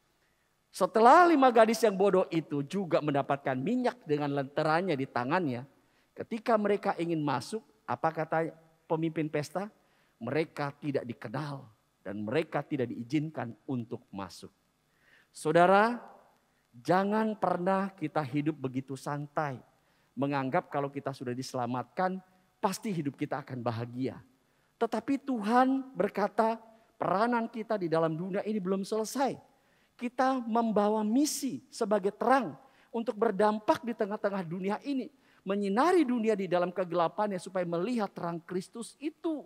Setelah lima gadis yang bodoh itu juga mendapatkan minyak dengan lenteranya di tangannya, ketika mereka ingin masuk, apa kata pemimpin pesta? Mereka tidak dikenal dan mereka tidak diizinkan untuk masuk. Saudara, jangan pernah kita hidup begitu santai. Menganggap kalau kita sudah diselamatkan, pasti hidup kita akan bahagia. Tetapi Tuhan berkata, peranan kita di dalam dunia ini belum selesai. Kita membawa misi sebagai terang untuk berdampak di tengah-tengah dunia ini. Menyinari dunia di dalam kegelapannya supaya melihat terang Kristus itu.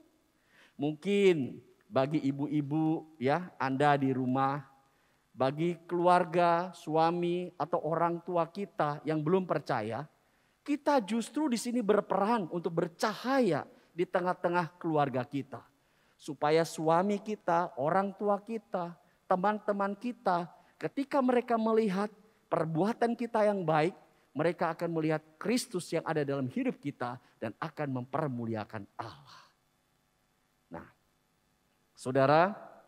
Mungkin bagi ibu-ibu ya, Anda di rumah, bagi keluarga, suami atau orang tua kita yang belum percaya, kita justru di sini berperan untuk bercahaya di tengah-tengah keluarga kita. Supaya suami kita, orang tua kita, teman-teman kita, ketika mereka melihat perbuatan kita yang baik, mereka akan melihat Kristus yang ada dalam hidup kita dan akan mempermuliakan Allah. Nah, saudara,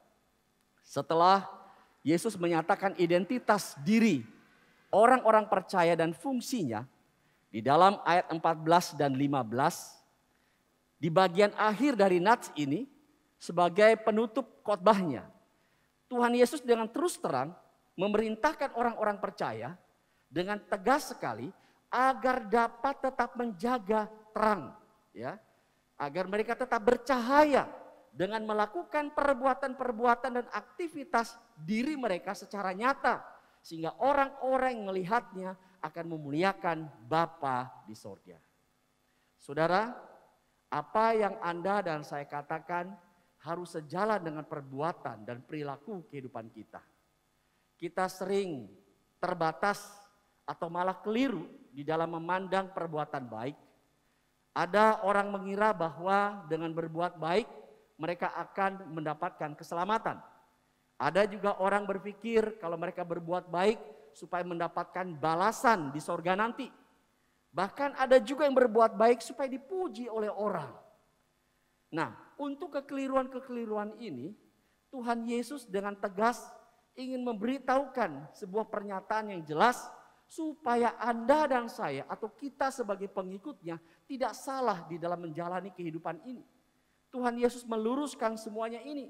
setelah Yesus menyatakan identitas diri orang-orang percaya dan fungsinya, di dalam ayat empat belas dan lima belas, di bagian akhir dari nats ini, sebagai penutup khotbahnya, Tuhan Yesus dengan terus terang memerintahkan orang-orang percaya dengan tegas sekali agar dapat tetap menjaga terang, ya, agar mereka tetap bercahaya dengan melakukan perbuatan-perbuatan dan aktivitas diri mereka secara nyata, sehingga orang-orang yang melihatnya akan memuliakan Bapa di sorga. Saudara, apa yang Anda dan saya katakan harus sejalan dengan perbuatan dan perilaku kehidupan kita. Kita sering terbatas atau malah keliru di dalam memandang perbuatan baik. Ada orang mengira bahwa dengan berbuat baik mereka akan mendapatkan keselamatan. Ada juga orang berpikir kalau mereka berbuat baik supaya mendapatkan balasan di sorga nanti. Bahkan ada juga yang berbuat baik supaya dipuji oleh orang. Nah, untuk kekeliruan-kekeliruan ini, Tuhan Yesus dengan tegas ingin memberitahukan sebuah pernyataan yang jelas supaya Anda dan saya atau kita sebagai pengikutnya tidak salah di dalam menjalani kehidupan ini. Tuhan Yesus meluruskan semuanya ini.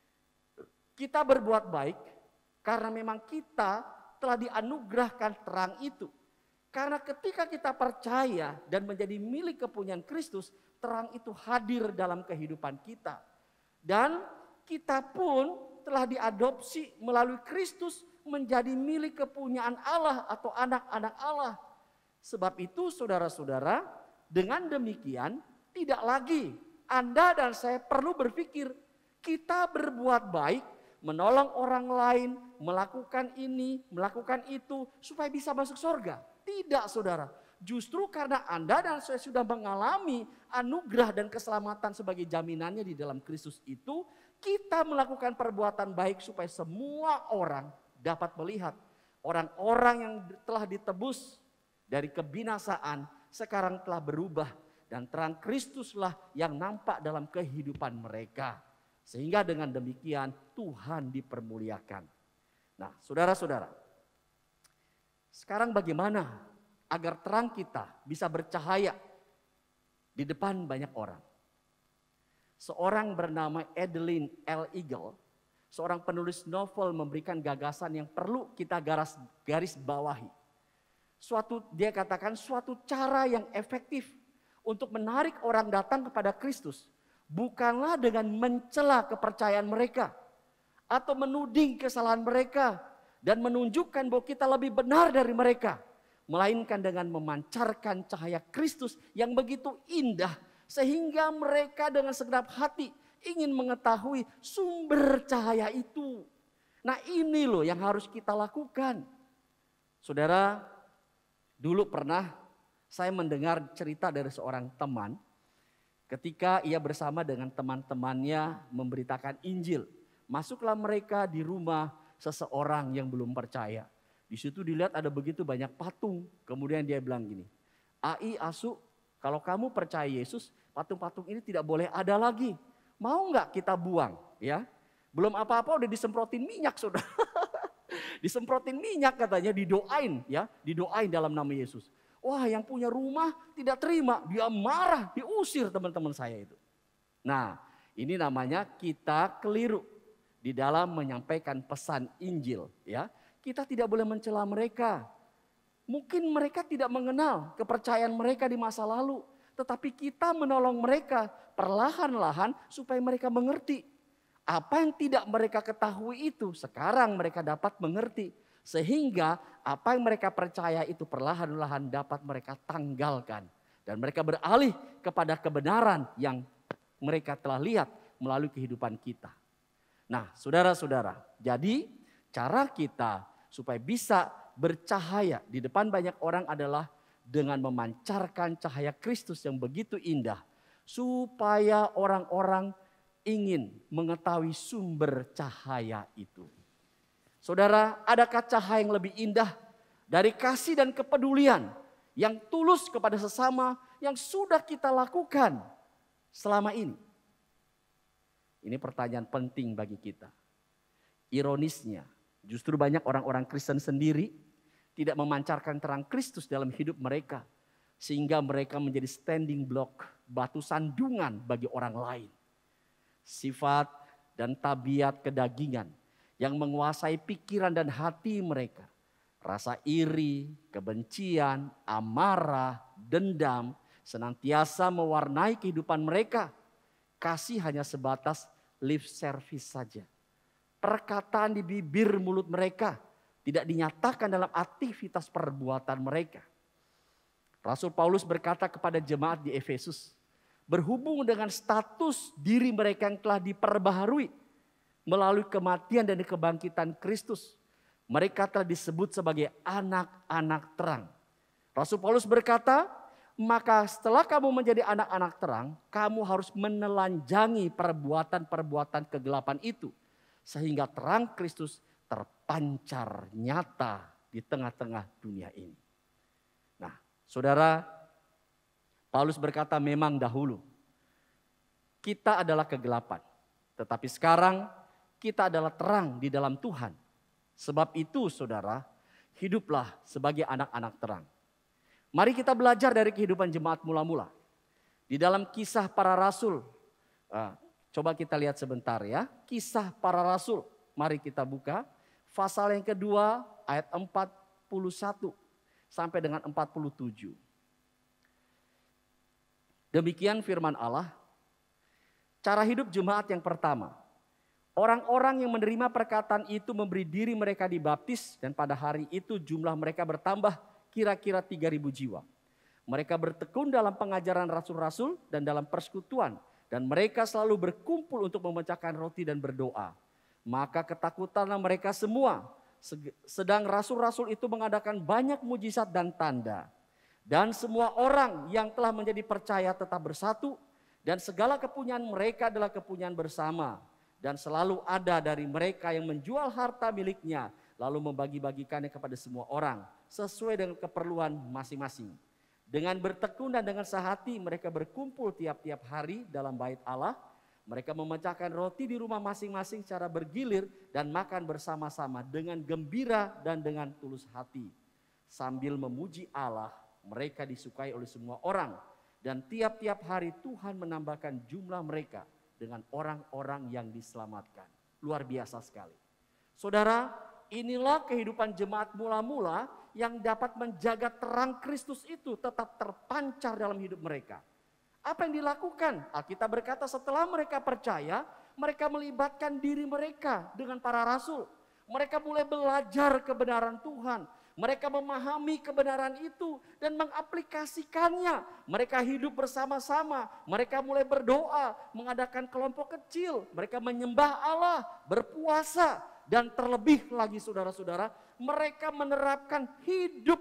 Kita berbuat baik karena memang kita telah dianugerahkan terang itu. Karena ketika kita percaya dan menjadi milik kepunyaan Kristus, terang itu hadir dalam kehidupan kita. Dan kita pun telah diadopsi melalui Kristus menjadi milik kepunyaan Allah atau anak-anak Allah. Sebab itu saudara-saudara, dengan demikian tidak lagi Anda dan saya perlu berpikir kita berbuat baik, menolong orang lain, melakukan ini, melakukan itu supaya bisa masuk surga. Tidak, saudara. Justru karena Anda dan saya sudah mengalami anugerah dan keselamatan sebagai jaminannya di dalam Kristus itu, kita melakukan perbuatan baik supaya semua orang dapat melihat orang-orang yang telah ditebus dari kebinasaan sekarang telah berubah dan terang Kristuslah yang nampak dalam kehidupan mereka. Sehingga dengan demikian Tuhan dipermuliakan. Nah, saudara-saudara, sekarang bagaimana agar terang kita bisa bercahaya di depan banyak orang? Seorang bernama Adeline L. Eagle, seorang penulis novel, memberikan gagasan yang perlu kita garis, garis bawahi. Suatu, dia katakan suatu cara yang efektif untuk menarik orang datang kepada Kristus bukanlah dengan mencela kepercayaan mereka atau menuding kesalahan mereka dan menunjukkan bahwa kita lebih benar dari mereka, melainkan dengan memancarkan cahaya Kristus yang begitu indah sehingga mereka dengan segenap hati ingin mengetahui sumber cahaya itu. Nah, ini loh yang harus kita lakukan. Saudara, dulu pernah saya mendengar cerita dari seorang teman ketika ia bersama dengan teman-temannya memberitakan Injil. Masuklah mereka di rumah seseorang yang belum percaya. Di situ dilihat ada begitu banyak patung. Kemudian dia bilang gini, "Ai, Asu, kalau kamu percaya Yesus, patung-patung ini tidak boleh ada lagi. Mau nggak kita buang?" Ya, belum apa-apa udah disemprotin minyak, saudara. Disemprotin minyak katanya, didoain ya, didoain dalam nama Yesus. Wah, yang punya rumah tidak terima, dia marah, diusir teman-teman saya itu. Nah, ini namanya kita keliru di dalam menyampaikan pesan Injil, ya. Kita tidak boleh mencela mereka. Mungkin mereka tidak mengenal kepercayaan mereka di masa lalu, tetapi kita menolong mereka perlahan-lahan supaya mereka mengerti. Apa yang tidak mereka ketahui itu sekarang mereka dapat mengerti. Sehingga apa yang mereka percaya itu perlahan-lahan dapat mereka tanggalkan. Dan mereka beralih kepada kebenaran yang mereka telah lihat melalui kehidupan kita. Nah, saudara-saudara, jadi cara kita supaya bisa bercahaya di depan banyak orang adalah dengan memancarkan cahaya Kristus yang begitu indah. Supaya orang-orang ingin mengetahui sumber cahaya itu. Saudara, adakah cahaya yang lebih indah dari kasih dan kepedulian yang tulus kepada sesama yang sudah kita lakukan selama ini? Ini pertanyaan penting bagi kita. Ironisnya, justru banyak orang-orang Kristen sendiri tidak memancarkan terang Kristus dalam hidup mereka. Sehingga mereka menjadi standing block, batu sandungan bagi orang lain. Sifat dan tabiat kedagingan yang menguasai pikiran dan hati mereka. Rasa iri, kebencian, amarah, dendam senantiasa mewarnai kehidupan mereka. Kasih hanya sebatas lip service saja. Perkataan di bibir mulut mereka tidak dinyatakan dalam aktivitas perbuatan mereka. Rasul Paulus berkata kepada jemaat di Efesus, berhubung dengan status diri mereka yang telah diperbaharui melalui kematian dan kebangkitan Kristus, mereka telah disebut sebagai anak-anak terang. Rasul Paulus berkata, maka setelah kamu menjadi anak-anak terang, kamu harus menelanjangi perbuatan-perbuatan kegelapan itu. Sehingga terang Kristus terpancar nyata di tengah-tengah dunia ini. Nah, saudara, Paulus berkata memang dahulu kita adalah kegelapan. Tetapi sekarang kita adalah terang di dalam Tuhan. Sebab itu saudara, hiduplah sebagai anak-anak terang. Mari kita belajar dari kehidupan jemaat mula-mula. Di dalam Kisah Para Rasul. Nah, coba kita lihat sebentar ya. Kisah Para Rasul. Mari kita buka. Pasal yang kedua ayat empat puluh satu sampai dengan empat puluh tujuh. Demikian firman Allah. Cara hidup jemaat yang pertama. Orang-orang yang menerima perkataan itu memberi diri mereka dibaptis. Dan pada hari itu jumlah mereka bertambah kira-kira tiga ribu jiwa. Mereka bertekun dalam pengajaran rasul-rasul dan dalam persekutuan. Dan mereka selalu berkumpul untuk memecahkan roti dan berdoa. Maka ketakutanlah mereka semua. Sedang rasul-rasul itu mengadakan banyak mujizat dan tanda. Dan semua orang yang telah menjadi percaya tetap bersatu. Dan segala kepunyaan mereka adalah kepunyaan bersama. Dan selalu ada dari mereka yang menjual harta miliknya. Lalu membagi-bagikannya kepada semua orang sesuai dengan keperluan masing-masing. Dengan bertekun dan dengan sehati mereka berkumpul tiap-tiap hari dalam bait Allah. Mereka memecahkan roti di rumah masing-masing secara bergilir dan makan bersama-sama dengan gembira dan dengan tulus hati. Sambil memuji Allah, mereka disukai oleh semua orang. Dan tiap-tiap hari Tuhan menambahkan jumlah mereka dengan orang-orang yang diselamatkan. Luar biasa sekali. Saudara, inilah kehidupan jemaat mula-mula yang dapat menjaga terang Kristus itu tetap terpancar dalam hidup mereka. Apa yang dilakukan? Alkitab berkata setelah mereka percaya, mereka melibatkan diri mereka dengan para rasul. Mereka mulai belajar kebenaran Tuhan. Mereka memahami kebenaran itu dan mengaplikasikannya. Mereka hidup bersama-sama. Mereka mulai berdoa, mengadakan kelompok kecil. Mereka menyembah Allah, berpuasa. Dan terlebih lagi saudara-saudara, mereka menerapkan hidup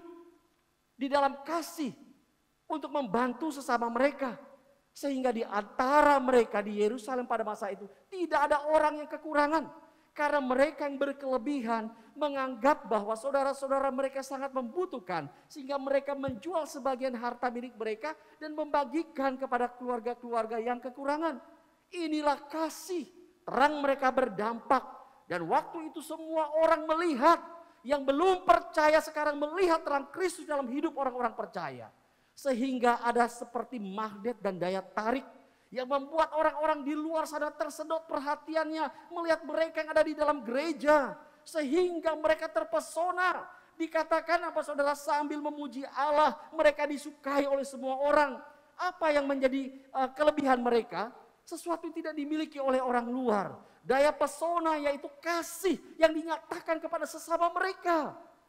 di dalam kasih untuk membantu sesama mereka. Sehingga di antara mereka di Yerusalem pada masa itu tidak ada orang yang kekurangan. Karena mereka yang berkelebihan menganggap bahwa saudara-saudara mereka sangat membutuhkan. Sehingga mereka menjual sebagian harta milik mereka dan membagikan kepada keluarga-keluarga yang kekurangan. Inilah kasih, terang mereka berdampak. Dan waktu itu semua orang melihat, yang belum percaya sekarang melihat terang Kristus dalam hidup orang-orang percaya. Sehingga ada seperti magnet dan daya tarik yang membuat orang-orang di luar sana tersedot perhatiannya melihat mereka yang ada di dalam gereja. Sehingga mereka terpesona. Dikatakan apa saudara, sambil memuji Allah mereka disukai oleh semua orang. Apa yang menjadi uh, kelebihan mereka? Sesuatu yang tidak dimiliki oleh orang luar. Daya pesona yaitu kasih yang dinyatakan kepada sesama mereka.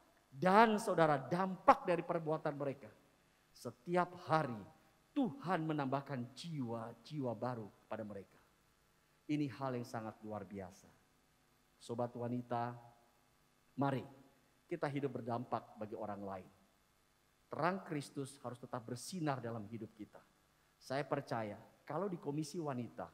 Dan saudara, dampak dari perbuatan mereka. Setiap hari Tuhan menambahkan jiwa-jiwa baru kepada mereka. Ini hal yang sangat luar biasa. Sobat wanita, mari kita hidup berdampak bagi orang lain. Terang Kristus harus tetap bersinar dalam hidup kita. Saya percaya kalau di komisi wanita,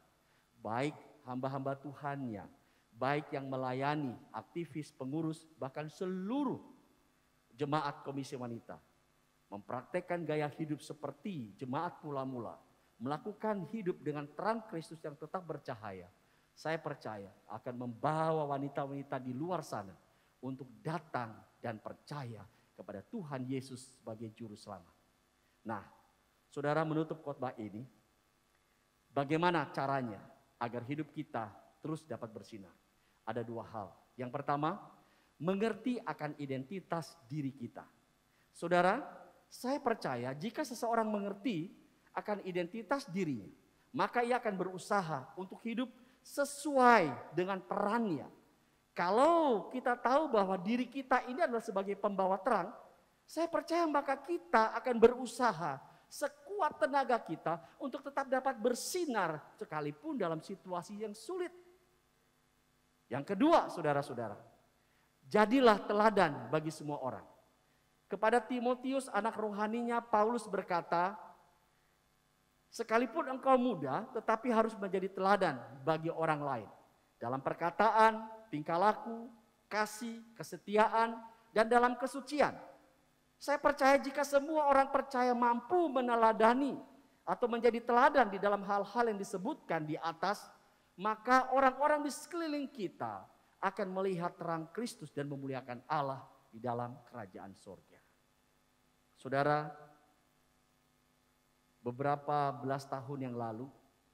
baik hamba-hamba Tuhannya, baik yang melayani, aktivis, pengurus, bahkan seluruh jemaat komisi wanita, mempraktekkan gaya hidup seperti jemaat mula-mula, melakukan hidup dengan terang Kristus yang tetap bercahaya, saya percaya akan membawa wanita-wanita di luar sana untuk datang dan percaya kepada Tuhan Yesus sebagai juru selamat. Nah, saudara, menutup khotbah ini, bagaimana caranya agar hidup kita terus dapat bersinar? Ada dua hal. Yang pertama, mengerti akan identitas diri kita. Saudara, saya percaya jika seseorang mengerti akan identitas dirinya, maka ia akan berusaha untuk hidup sesuai dengan perannya. Kalau kita tahu bahwa diri kita ini adalah sebagai pembawa terang, saya percaya maka kita akan berusaha sekuat tenaga kita untuk tetap dapat bersinar sekalipun dalam situasi yang sulit. Yang kedua, saudara-saudara, jadilah teladan bagi semua orang. Kepada Timotius, anak rohaninya, Paulus berkata, sekalipun engkau muda, tetapi harus menjadi teladan bagi orang lain. Dalam perkataan, tingkah laku, kasih, kesetiaan, dan dalam kesucian. Saya percaya jika semua orang percaya mampu meneladani atau menjadi teladan di dalam hal-hal yang disebutkan di atas, maka orang-orang di sekeliling kita akan melihat terang Kristus dan memuliakan Allah di dalam kerajaan surga. Saudara, beberapa belas tahun yang lalu,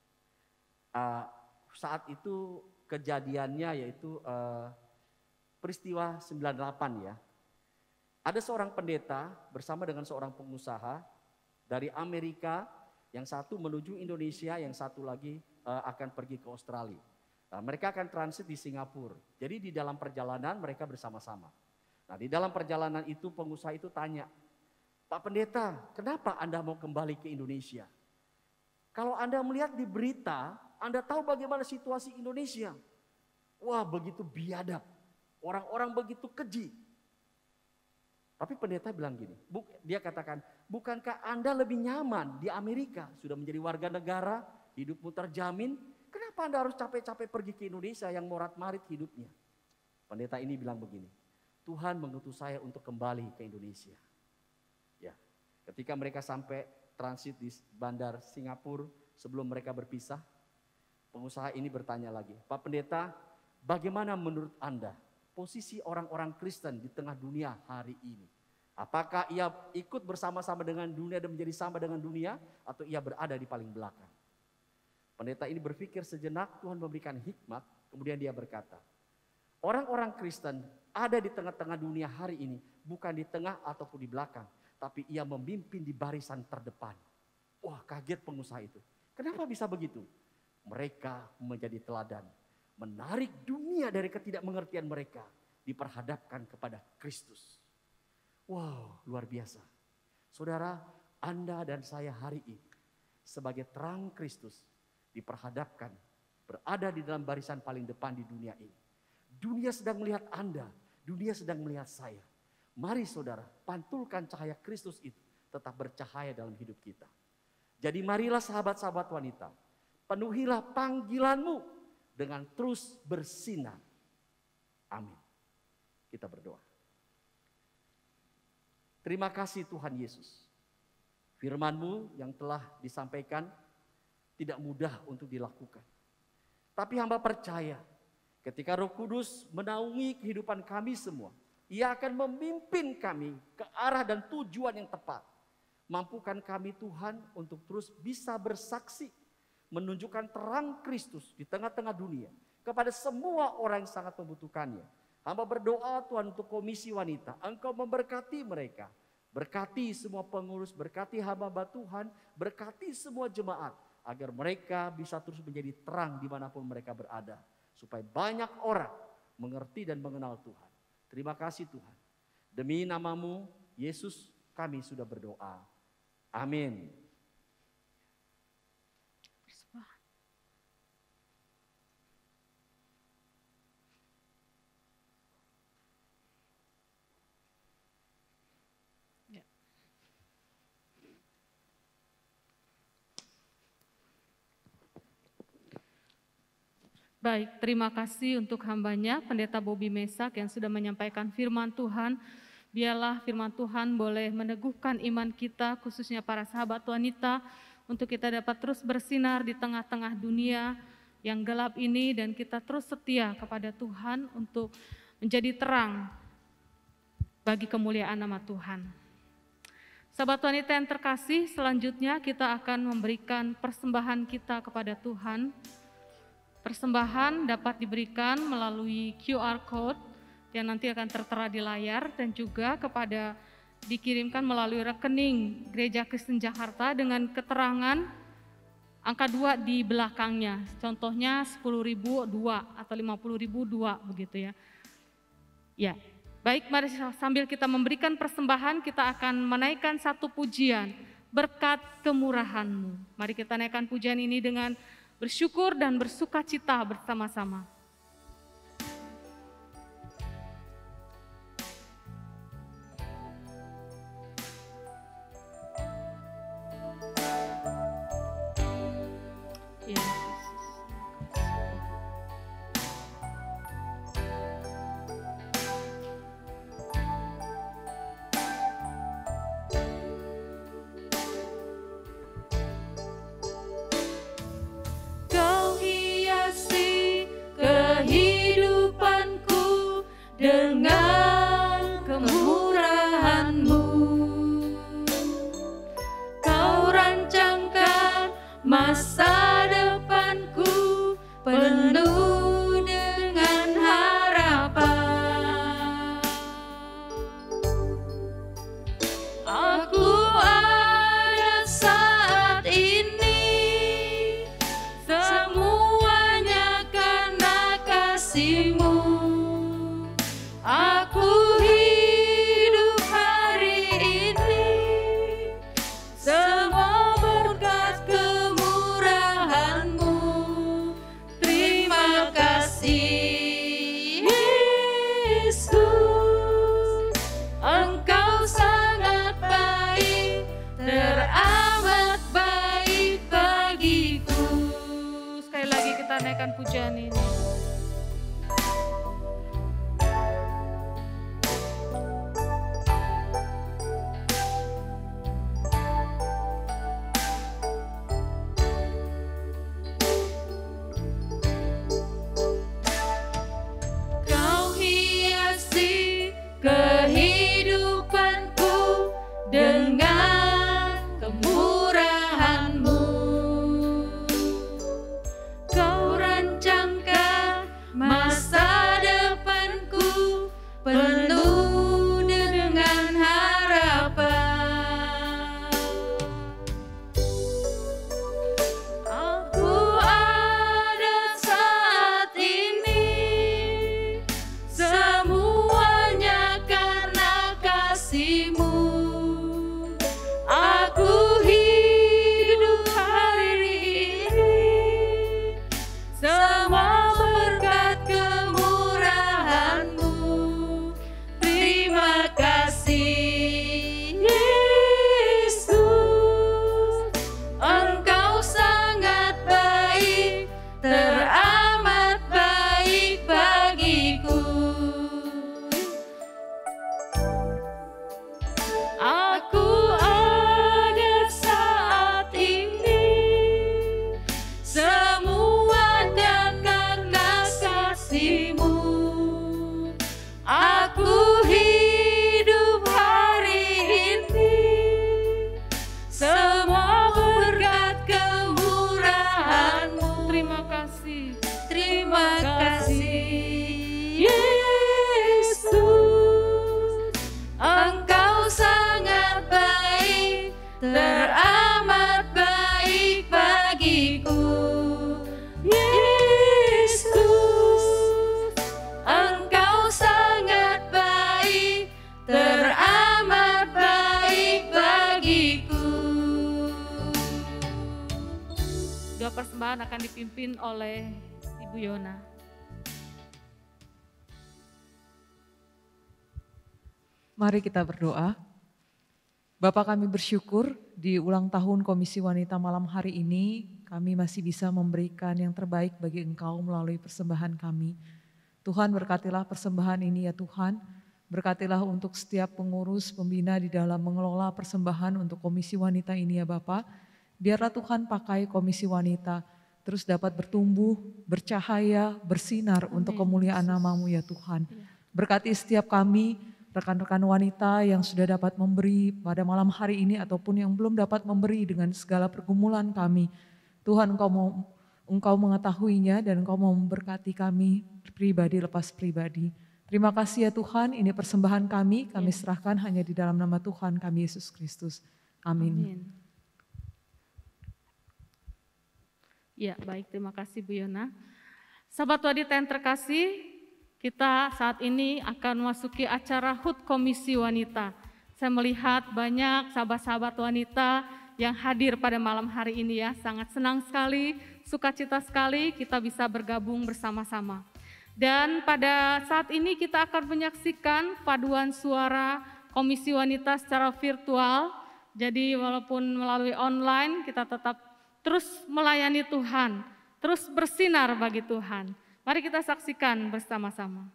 uh, saat itu kejadiannya yaitu uh, peristiwa sembilan puluh delapan ya. Ada seorang pendeta bersama dengan seorang pengusaha dari Amerika, yang satu menuju Indonesia, yang satu lagi uh, akan pergi ke Australia. Nah, mereka akan transit di Singapura. Jadi di dalam perjalanan mereka bersama-sama. Nah, di dalam perjalanan itu pengusaha itu tanya, Pak Pendeta, kenapa Anda mau kembali ke Indonesia? Kalau Anda melihat di berita, Anda tahu bagaimana situasi Indonesia. Wah, begitu biadab. Orang-orang begitu keji. Tapi pendeta bilang gini, dia katakan, bukankah Anda lebih nyaman di Amerika? Sudah menjadi warga negara, hidupmu terjamin. Kenapa Anda harus capek-capek pergi ke Indonesia yang morat-marit hidupnya? Pendeta ini bilang begini, Tuhan mengutus saya untuk kembali ke Indonesia. Ya, ketika mereka sampai transit di bandar Singapura sebelum mereka berpisah, pengusaha ini bertanya lagi, Pak Pendeta, bagaimana menurut Anda posisi orang-orang Kristen di tengah dunia hari ini? Apakah ia ikut bersama-sama dengan dunia dan menjadi sama dengan dunia, atau ia berada di paling belakang? Pendeta ini berpikir sejenak, Tuhan memberikan hikmat, kemudian dia berkata, orang-orang Kristen ada di tengah-tengah dunia hari ini, bukan di tengah ataupun di belakang, tapi ia memimpin di barisan terdepan. Wah, kaget pengusaha itu. Kenapa bisa begitu? Mereka menjadi teladan, menarik dunia dari ketidakmengertian mereka, diperhadapkan kepada Kristus. Wow, luar biasa. Saudara, Anda dan saya hari ini sebagai terang Kristus diperhadapkan, berada di dalam barisan paling depan di dunia ini. Dunia sedang melihat Anda, dunia sedang melihat saya. Mari saudara, pantulkan cahaya Kristus itu tetap bercahaya dalam hidup kita. Jadi marilah sahabat-sahabat wanita, penuhilah panggilanmu dengan terus bersinar. Amin. Kita berdoa. Terima kasih Tuhan Yesus. Firman-Mu yang telah disampaikan tidak mudah untuk dilakukan. Tapi hamba percaya ketika Roh Kudus menaungi kehidupan kami semua, Ia akan memimpin kami ke arah dan tujuan yang tepat. Mampukan kami Tuhan untuk terus bisa bersaksi, menunjukkan terang Kristus di tengah-tengah dunia kepada semua orang yang sangat membutuhkannya. Hamba berdoa Tuhan untuk komisi wanita, Engkau memberkati mereka. Berkati semua pengurus, berkati hamba-hamba Tuhan, berkati semua jemaat. Agar mereka bisa terus menjadi terang dimanapun mereka berada. Supaya banyak orang mengerti dan mengenal Tuhan. Terima kasih Tuhan. Demi nama-Mu, Yesus, kami sudah berdoa. Amin. Baik, terima kasih untuk hambanya, Pendeta Bobby Mesak yang sudah menyampaikan firman Tuhan. Biarlah firman Tuhan boleh meneguhkan iman kita, khususnya para sahabat wanita, untuk kita dapat terus bersinar di tengah-tengah dunia yang gelap ini, dan kita terus setia kepada Tuhan untuk menjadi terang bagi kemuliaan nama Tuhan. Sahabat wanita yang terkasih, selanjutnya kita akan memberikan persembahan kita kepada Tuhan. Persembahan dapat diberikan melalui Q R Code yang nanti akan tertera di layar, dan juga kepada dikirimkan melalui rekening Gereja Kristen Jakarta dengan keterangan angka dua di belakangnya. Contohnya sepuluh ribu dua atau lima puluh ribu dua begitu ya. Ya, baik, mari sambil kita memberikan persembahan, kita akan menaikkan satu pujian, berkat kemurahan-Mu. Mari kita naikkan pujian ini dengan bersyukur dan bersuka cita bersama-sama. Ya, Kau hiasi kehidupanku dengan kemurahan-Mu. Kau rancangkan masa depanku penuh dengan harapan. Aku ada saat ini, semuanya karena kasih-Mu. Aku hidup hari ini, semua berkat kemurahan-Mu. Terima kasih Yesus, Engkau sangat baik, teramat baik bagiku. sekali lagi kita naikkan pujian ini. Kau hiasi kehidupanku dengan kemurahan-Mu. Kau rancangkan masa depanku penuh dengan harapan. Aku ada saat ini, semuanya karena kasih-Mu. Aku hidup hari ini, semua berkat kemurahan-Mu. Terima kasih Yesus, Engkau sangat baik, teramat baik bagiku. Aku ada saat ini, semuanya karena kasih-Mu. Aku hidup hari ini, semua berkat kemurahan-Mu. Terima kasih. Terima kasih Yesus, Engkau sangat baik, teramat baik bagiku. Yesus, Engkau sangat baik, teramat baik bagiku. Dua persembahan akan dipimpin oleh Ibu Yona. Mari kita berdoa. Bapa, kami bersyukur di ulang tahun Komisi Wanita malam hari ini, kami masih bisa memberikan yang terbaik bagi Engkau melalui persembahan kami. Tuhan, berkatilah persembahan ini ya Tuhan, Berkatilah untuk setiap pengurus, pembina di dalam mengelola persembahan untuk Komisi Wanita ini ya Bapak. Biarlah Tuhan pakai Komisi Wanita terus dapat bertumbuh, bercahaya, bersinar Amin. Untuk kemuliaan nama-Mu ya Tuhan. Berkati setiap kami, rekan-rekan wanita yang sudah dapat memberi pada malam hari ini ataupun yang belum dapat memberi dengan segala pergumulan kami. Tuhan Engkau mau, Engkau mengetahuinya dan Engkau mau memberkati kami pribadi lepas pribadi. Terima kasih ya Tuhan, ini persembahan kami, kami serahkan hanya di dalam nama Tuhan kami Yesus Kristus. Amin. Amin. Ya baik, terima kasih Bu Yona. Sahabat wanita yang terkasih, kita saat ini akan memasuki acara H U T Komisi Wanita. Saya melihat banyak sahabat-sahabat wanita yang hadir pada malam hari ini ya, sangat senang sekali, sukacita sekali kita bisa bergabung bersama-sama. Dan pada saat ini kita akan menyaksikan paduan suara Komisi Wanita secara virtual. Jadi walaupun melalui online kita tetap terus melayani Tuhan, terus bersinar bagi Tuhan. Mari kita saksikan bersama-sama.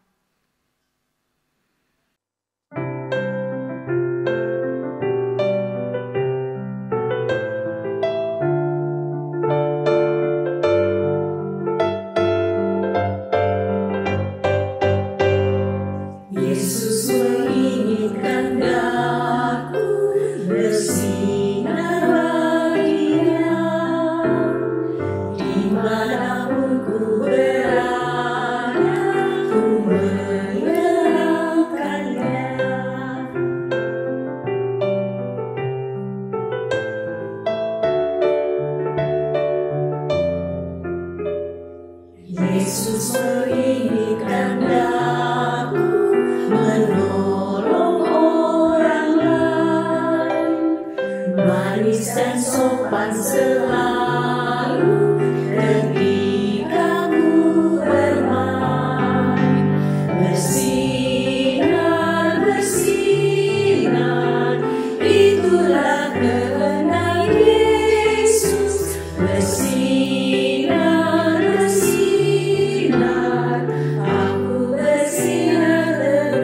Yesus menginginkan daku bersinar baginya, dimanapun ku berada, ku menyerahkannya. Yesus menginginkan daku menolong orang lain, manis dan sopan selalu ketika ku bermain. Bersinar, bersinar, itulah kehendak Yesus. Bersinar, bersinar, aku bersinar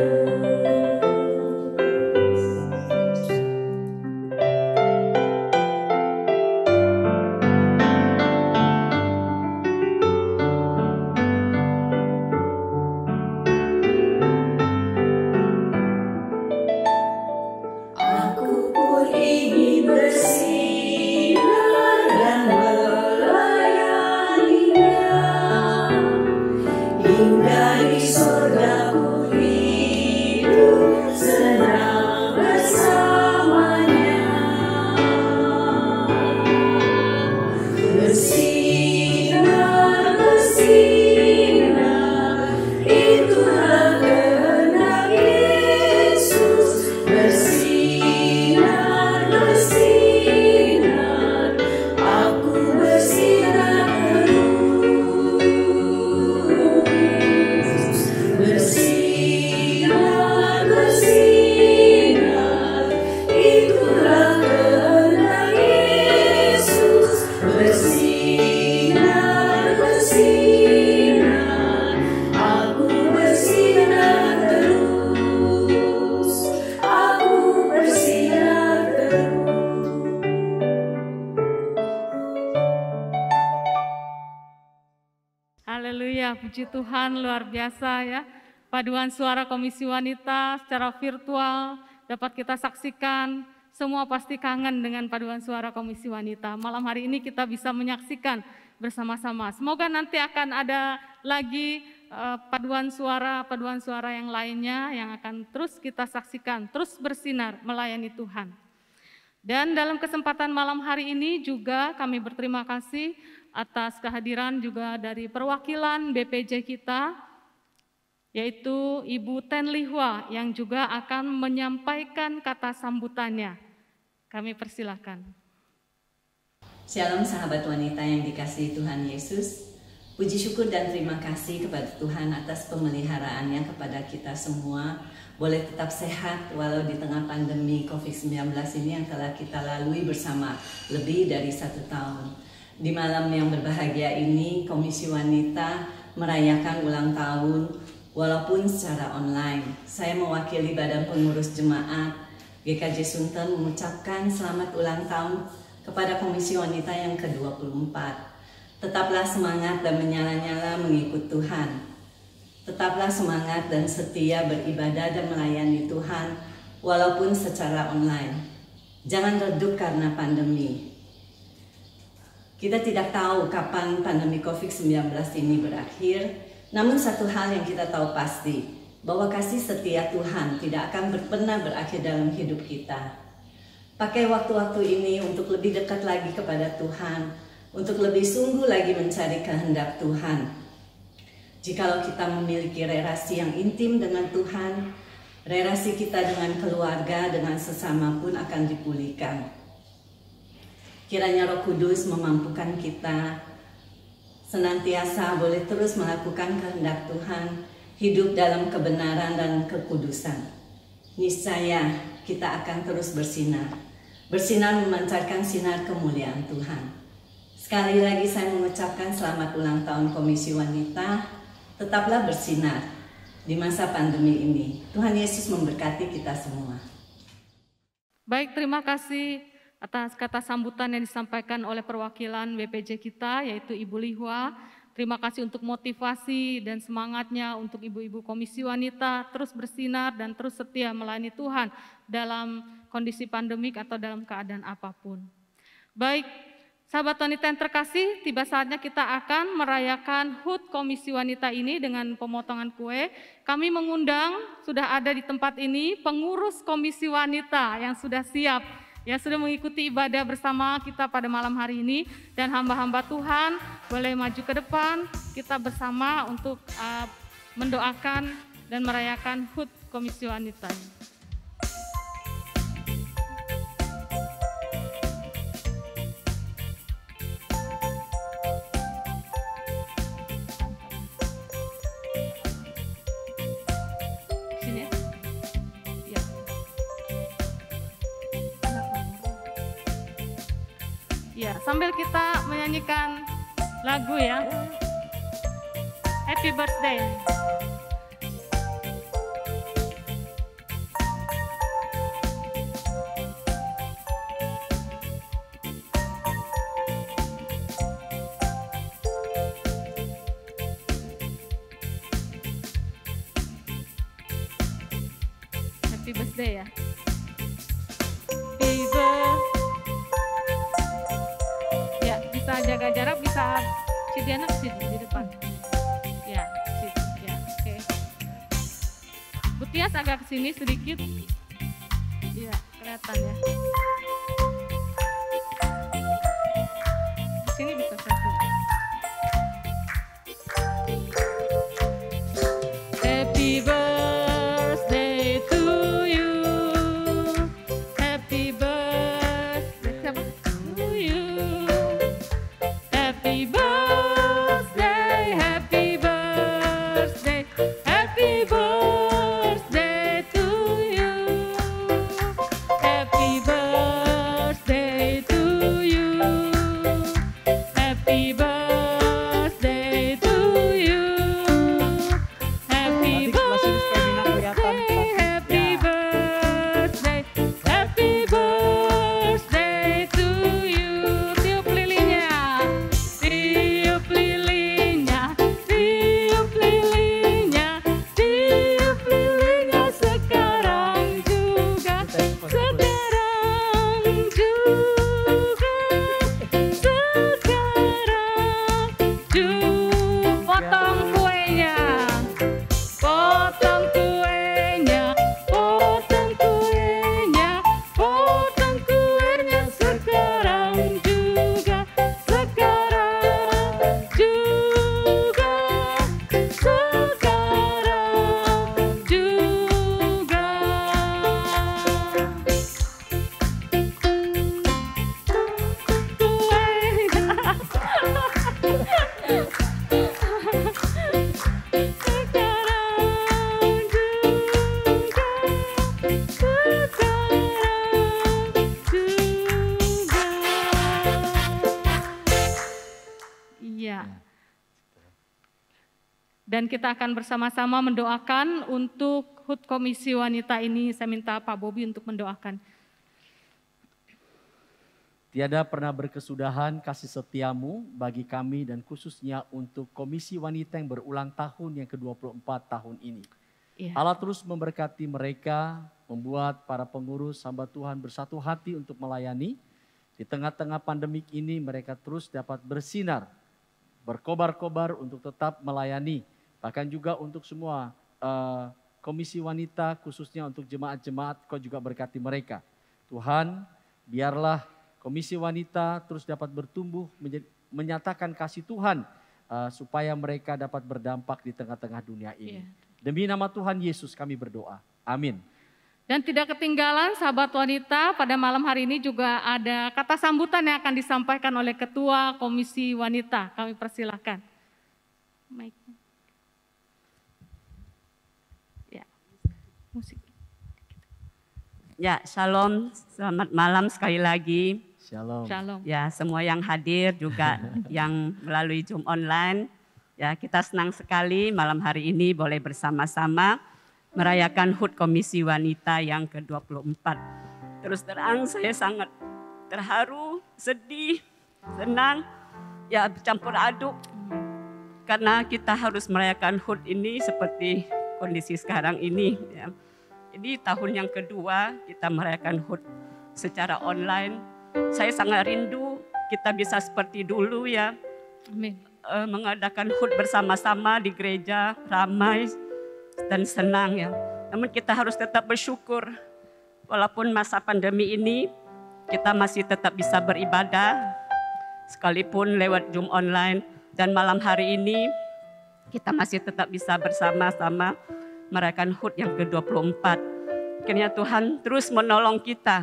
Aku pun ingin bersinar dan melayaninya, hingga di surga ku hidup senang bersamanya. Bersinar, bersinar, itulah kehendak Yesus. Bersinar, bersinar, aku bersinar terus. Bersinar, bersinar, itulah kehendak Yesus. Bersinar, bersinar, aku bersinar terus. Aku bersinar terus. Haleluya, puji Tuhan, luar biasa ya. Paduan suara Komisi Wanita secara virtual dapat kita saksikan. Semua pasti kangen dengan paduan suara Komisi Wanita. Malam hari ini kita bisa menyaksikan bersama-sama. Semoga nanti akan ada lagi uh, paduan suara, paduan suara yang lainnya yang akan terus kita saksikan, terus bersinar melayani Tuhan. Dan dalam kesempatan malam hari ini juga kami berterima kasih atas kehadiran juga dari perwakilan B P J kita, yaitu Ibu Ten Lihwa yang juga akan menyampaikan kata sambutannya. Kami persilahkan. Shalom sahabat wanita yang dikasihi Tuhan Yesus. Puji syukur dan terima kasih kepada Tuhan atas pemeliharaannya kepada kita semua. Boleh tetap sehat walau di tengah pandemi covid sembilan belas ini yang telah kita lalui bersama lebih dari satu tahun. Di malam yang berbahagia ini, Komisi Wanita merayakan ulang tahun walaupun secara online. Saya mewakili Badan Pengurus Jemaat G K J Sunten mengucapkan selamat ulang tahun kepada Komisi Wanita yang ke dua puluh empat. Tetaplah semangat dan menyala-nyala mengikut Tuhan. Tetaplah semangat dan setia beribadah dan melayani Tuhan walaupun secara online. Jangan redup karena pandemi. Kita tidak tahu kapan pandemi covid sembilan belas ini berakhir, namun satu hal yang kita tahu pasti, bahwa kasih setia Tuhan tidak akan pernah berakhir dalam hidup kita. Pakai waktu-waktu ini untuk lebih dekat lagi kepada Tuhan, untuk lebih sungguh lagi mencari kehendak Tuhan. Jikalau kita memiliki relasi yang intim dengan Tuhan, relasi kita dengan keluarga, dengan sesama pun akan dipulihkan. Kiranya Roh Kudus memampukan kita senantiasa boleh terus melakukan kehendak Tuhan, hidup dalam kebenaran dan kekudusan. Niscaya kita akan terus bersinar, bersinar memancarkan sinar kemuliaan Tuhan. Sekali lagi saya mengucapkan selamat ulang tahun Komisi Wanita, tetaplah bersinar di masa pandemi ini. Tuhan Yesus memberkati kita semua. Baik, terima kasih atas kata sambutan yang disampaikan oleh perwakilan W P J kita, yaitu Ibu Lihwa. Terima kasih untuk motivasi dan semangatnya untuk ibu-ibu Komisi Wanita terus bersinar dan terus setia melayani Tuhan dalam kondisi pandemik atau dalam keadaan apapun. Baik, sahabat wanita yang terkasih, tiba saatnya kita akan merayakan H U T Komisi Wanita ini dengan pemotongan kue. Kami mengundang, sudah ada di tempat ini, pengurus Komisi Wanita yang sudah siap, yang sudah mengikuti ibadah bersama kita pada malam hari ini, dan hamba-hamba Tuhan boleh maju ke depan, kita bersama untuk uh, mendoakan dan merayakan H U T Komisi Wanita. Sini ya. Ya. Ya, sambil kita menyanyikan lagu ya, Happy Birthday. Happy Birthday ya. Happy birthday. Bisa jaga jarak, bisa Cidiana sini di depan. Ya, sini. Ya, oke. Okay. Butias agak ke sini sedikit. Iya, kelihatan ya. Di sini bisa satu. Happy birthday to you. Happy birthday siapa? To you. Happy birthday, happy birthday, happy birthday to you. Happy birthday. Dan kita akan bersama-sama mendoakan untuk H U T Komisi Wanita ini. Saya minta Pak Bobi untuk mendoakan. Tiada pernah berkesudahan kasih setiamu bagi kami dan khususnya untuk Komisi Wanita yang berulang tahun yang ke dua puluh empat tahun ini. Ya. Allah terus memberkati mereka, membuat para pengurus hamba Tuhan bersatu hati untuk melayani. Di tengah-tengah pandemik ini mereka terus dapat bersinar, berkobar-kobar untuk tetap melayani. Bahkan juga untuk semua uh, komisi wanita khususnya untuk jemaat-jemaat, Kau juga berkati mereka. Tuhan, biarlah komisi wanita terus dapat bertumbuh, menjadi, menyatakan kasih Tuhan uh, supaya mereka dapat berdampak di tengah-tengah dunia ini. Yeah. Demi nama Tuhan Yesus kami berdoa. Amin. Dan tidak ketinggalan sahabat wanita, pada malam hari ini juga ada kata sambutan yang akan disampaikan oleh Ketua Komisi Wanita. Kami persilahkan. Mic. Ya, musik. Ya, shalom, selamat malam sekali lagi. Shalom. Shalom. Ya, semua yang hadir juga yang melalui Zoom online. Ya, kita senang sekali malam hari ini boleh bersama-sama merayakan H U T Komisi Wanita yang ke dua puluh empat. Terus terang saya sangat terharu, sedih, senang, ya bercampur aduk. Karena kita harus merayakan H U T ini seperti kondisi sekarang ini. Ya. Jadi tahun yang kedua kita merayakan H U T secara online. Saya sangat rindu kita bisa seperti dulu ya. Amin. Uh, mengadakan H U T bersama-sama di gereja, ramai dan senang ya. Namun kita harus tetap bersyukur. Walaupun masa pandemi ini kita masih tetap bisa beribadah. Sekalipun lewat Zoom online. Dan malam hari ini kita masih tetap bisa bersama-sama merayakan H U T yang ke dua puluh empat. Kiranya Tuhan terus menolong kita,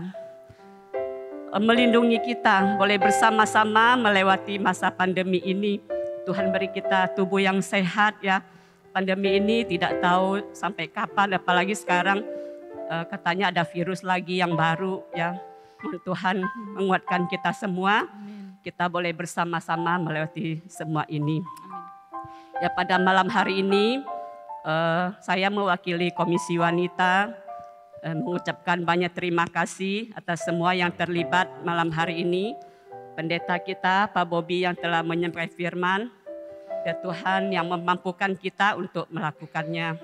melindungi kita, boleh bersama-sama melewati masa pandemi ini. Tuhan beri kita tubuh yang sehat ya. Pandemi ini tidak tahu sampai kapan, apalagi sekarang uh, katanya ada virus lagi yang baru ya. Mohon Tuhan menguatkan kita semua. Amin. Kita boleh bersama-sama melewati semua ini. Ya, pada malam hari ini uh, saya mewakili Komisi Wanita uh, mengucapkan banyak terima kasih atas semua yang terlibat malam hari ini. Pendeta kita Pak Bobi yang telah menyampaikan firman. Ya Tuhan yang memampukan kita untuk melakukannya.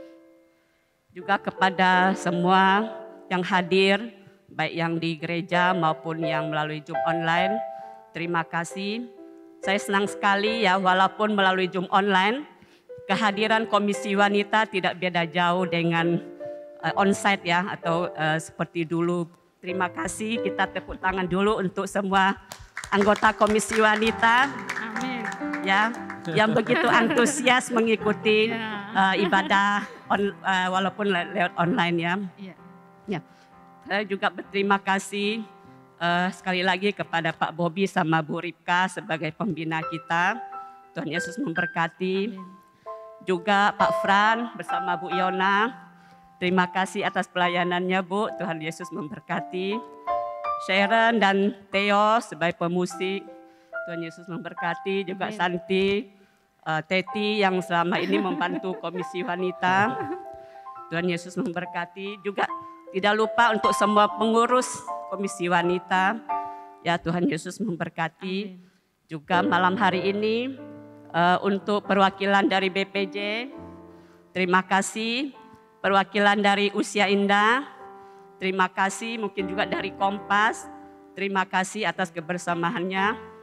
Juga kepada semua yang hadir, baik yang di gereja maupun yang melalui Zoom online, terima kasih. Saya senang sekali ya walaupun melalui Zoom online, kehadiran Komisi Wanita tidak beda jauh dengan uh, onsite ya atau uh, seperti dulu. Terima kasih, kita tepuk tangan dulu untuk semua anggota Komisi Wanita. Amin. Ya, yang begitu antusias mengikuti uh, ibadah on, uh, walaupun le lewat online ya. Ya. Ya, saya juga berterima kasih uh, sekali lagi kepada Pak Bobi sama Bu Ripka sebagai pembina kita. Tuhan Yesus memberkati. Amin. Juga Pak Fran bersama Bu Yona. Terima kasih atas pelayanannya Bu. Tuhan Yesus memberkati. Sharon dan Theo sebagai pemusik. Tuhan Yesus memberkati. Juga Amin. Santi, uh, Teti yang selama ini membantu Komisi Wanita. Tuhan Yesus memberkati. Juga tidak lupa untuk semua pengurus Komisi Wanita. Ya, Tuhan Yesus memberkati. Amin. Juga malam hari ini uh, untuk perwakilan dari B P J. Terima kasih. Perwakilan dari Usia Indah. Terima kasih. Mungkin juga dari Kompas. Terima kasih atas kebersamaannya.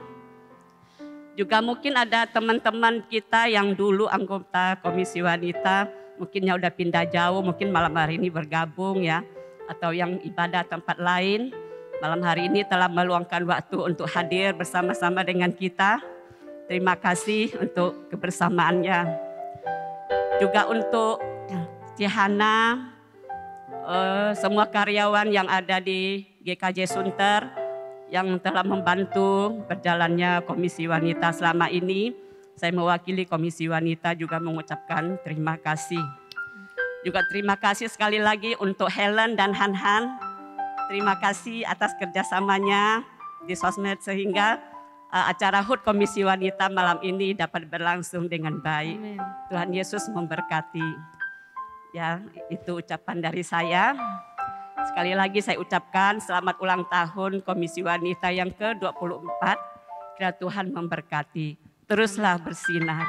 Juga mungkin ada teman-teman kita yang dulu anggota Komisi Wanita, mungkin yang udah pindah jauh, mungkin malam hari ini bergabung ya, atau yang ibadah tempat lain, malam hari ini telah meluangkan waktu untuk hadir bersama-sama dengan kita. Terima kasih untuk kebersamaannya. Juga untuk Cihana, eh, semua karyawan yang ada di G K J Sunter, yang telah membantu berjalannya Komisi Wanita selama ini. Saya mewakili Komisi Wanita juga mengucapkan terima kasih. Juga terima kasih sekali lagi untuk Helen dan Han-Han. Terima kasih atas kerjasamanya di sosmed sehingga uh, acara H U T Komisi Wanita malam ini dapat berlangsung dengan baik. Amin. Tuhan Yesus memberkati. Ya, itu ucapan dari saya. Sekali lagi saya ucapkan selamat ulang tahun Komisi Wanita yang ke dua puluh empat. Kiranya Tuhan memberkati. Teruslah bersinar.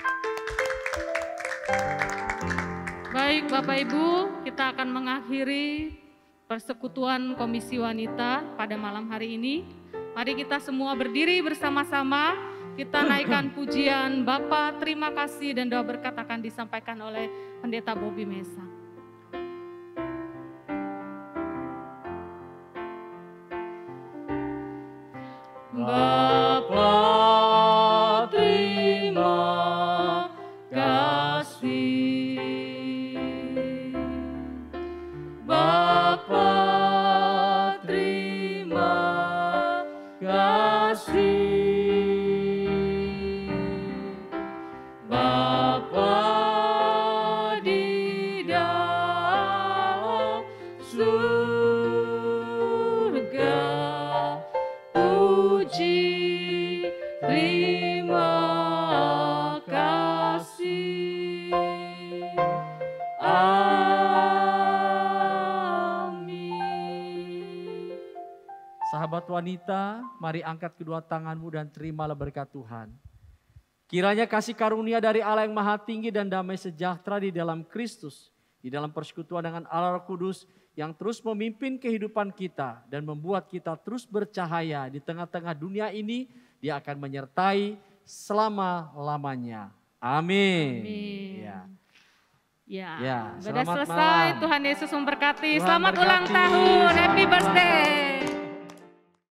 Baik Bapak Ibu, kita akan mengakhiri persekutuan Komisi Wanita pada malam hari ini. Mari kita semua berdiri bersama-sama, kita naikkan pujian Bapa, terima kasih dan doa berkat akan disampaikan oleh Pendeta Bobby Mesa. Bapa, terima kasih. Bapa, terima kasih. Bapa di dalam surga, puji terima kasih. Amin. Sahabat wanita, mari angkat kedua tanganmu dan terimalah berkat Tuhan. Kiranya kasih karunia dari Allah yang Maha Tinggi dan damai sejahtera di dalam Kristus, di dalam persekutuan dengan Allah Roh Kudus yang terus memimpin kehidupan kita dan membuat kita terus bercahaya di tengah-tengah dunia ini, Dia akan menyertai selama-lamanya. Amin. Amin. Ya. Ya, Ya, sudah selamat selesai. malam. Tuhan Yesus memberkati. Tuhan Selamat ulang berkati. tahun. Happy Selamat birthday.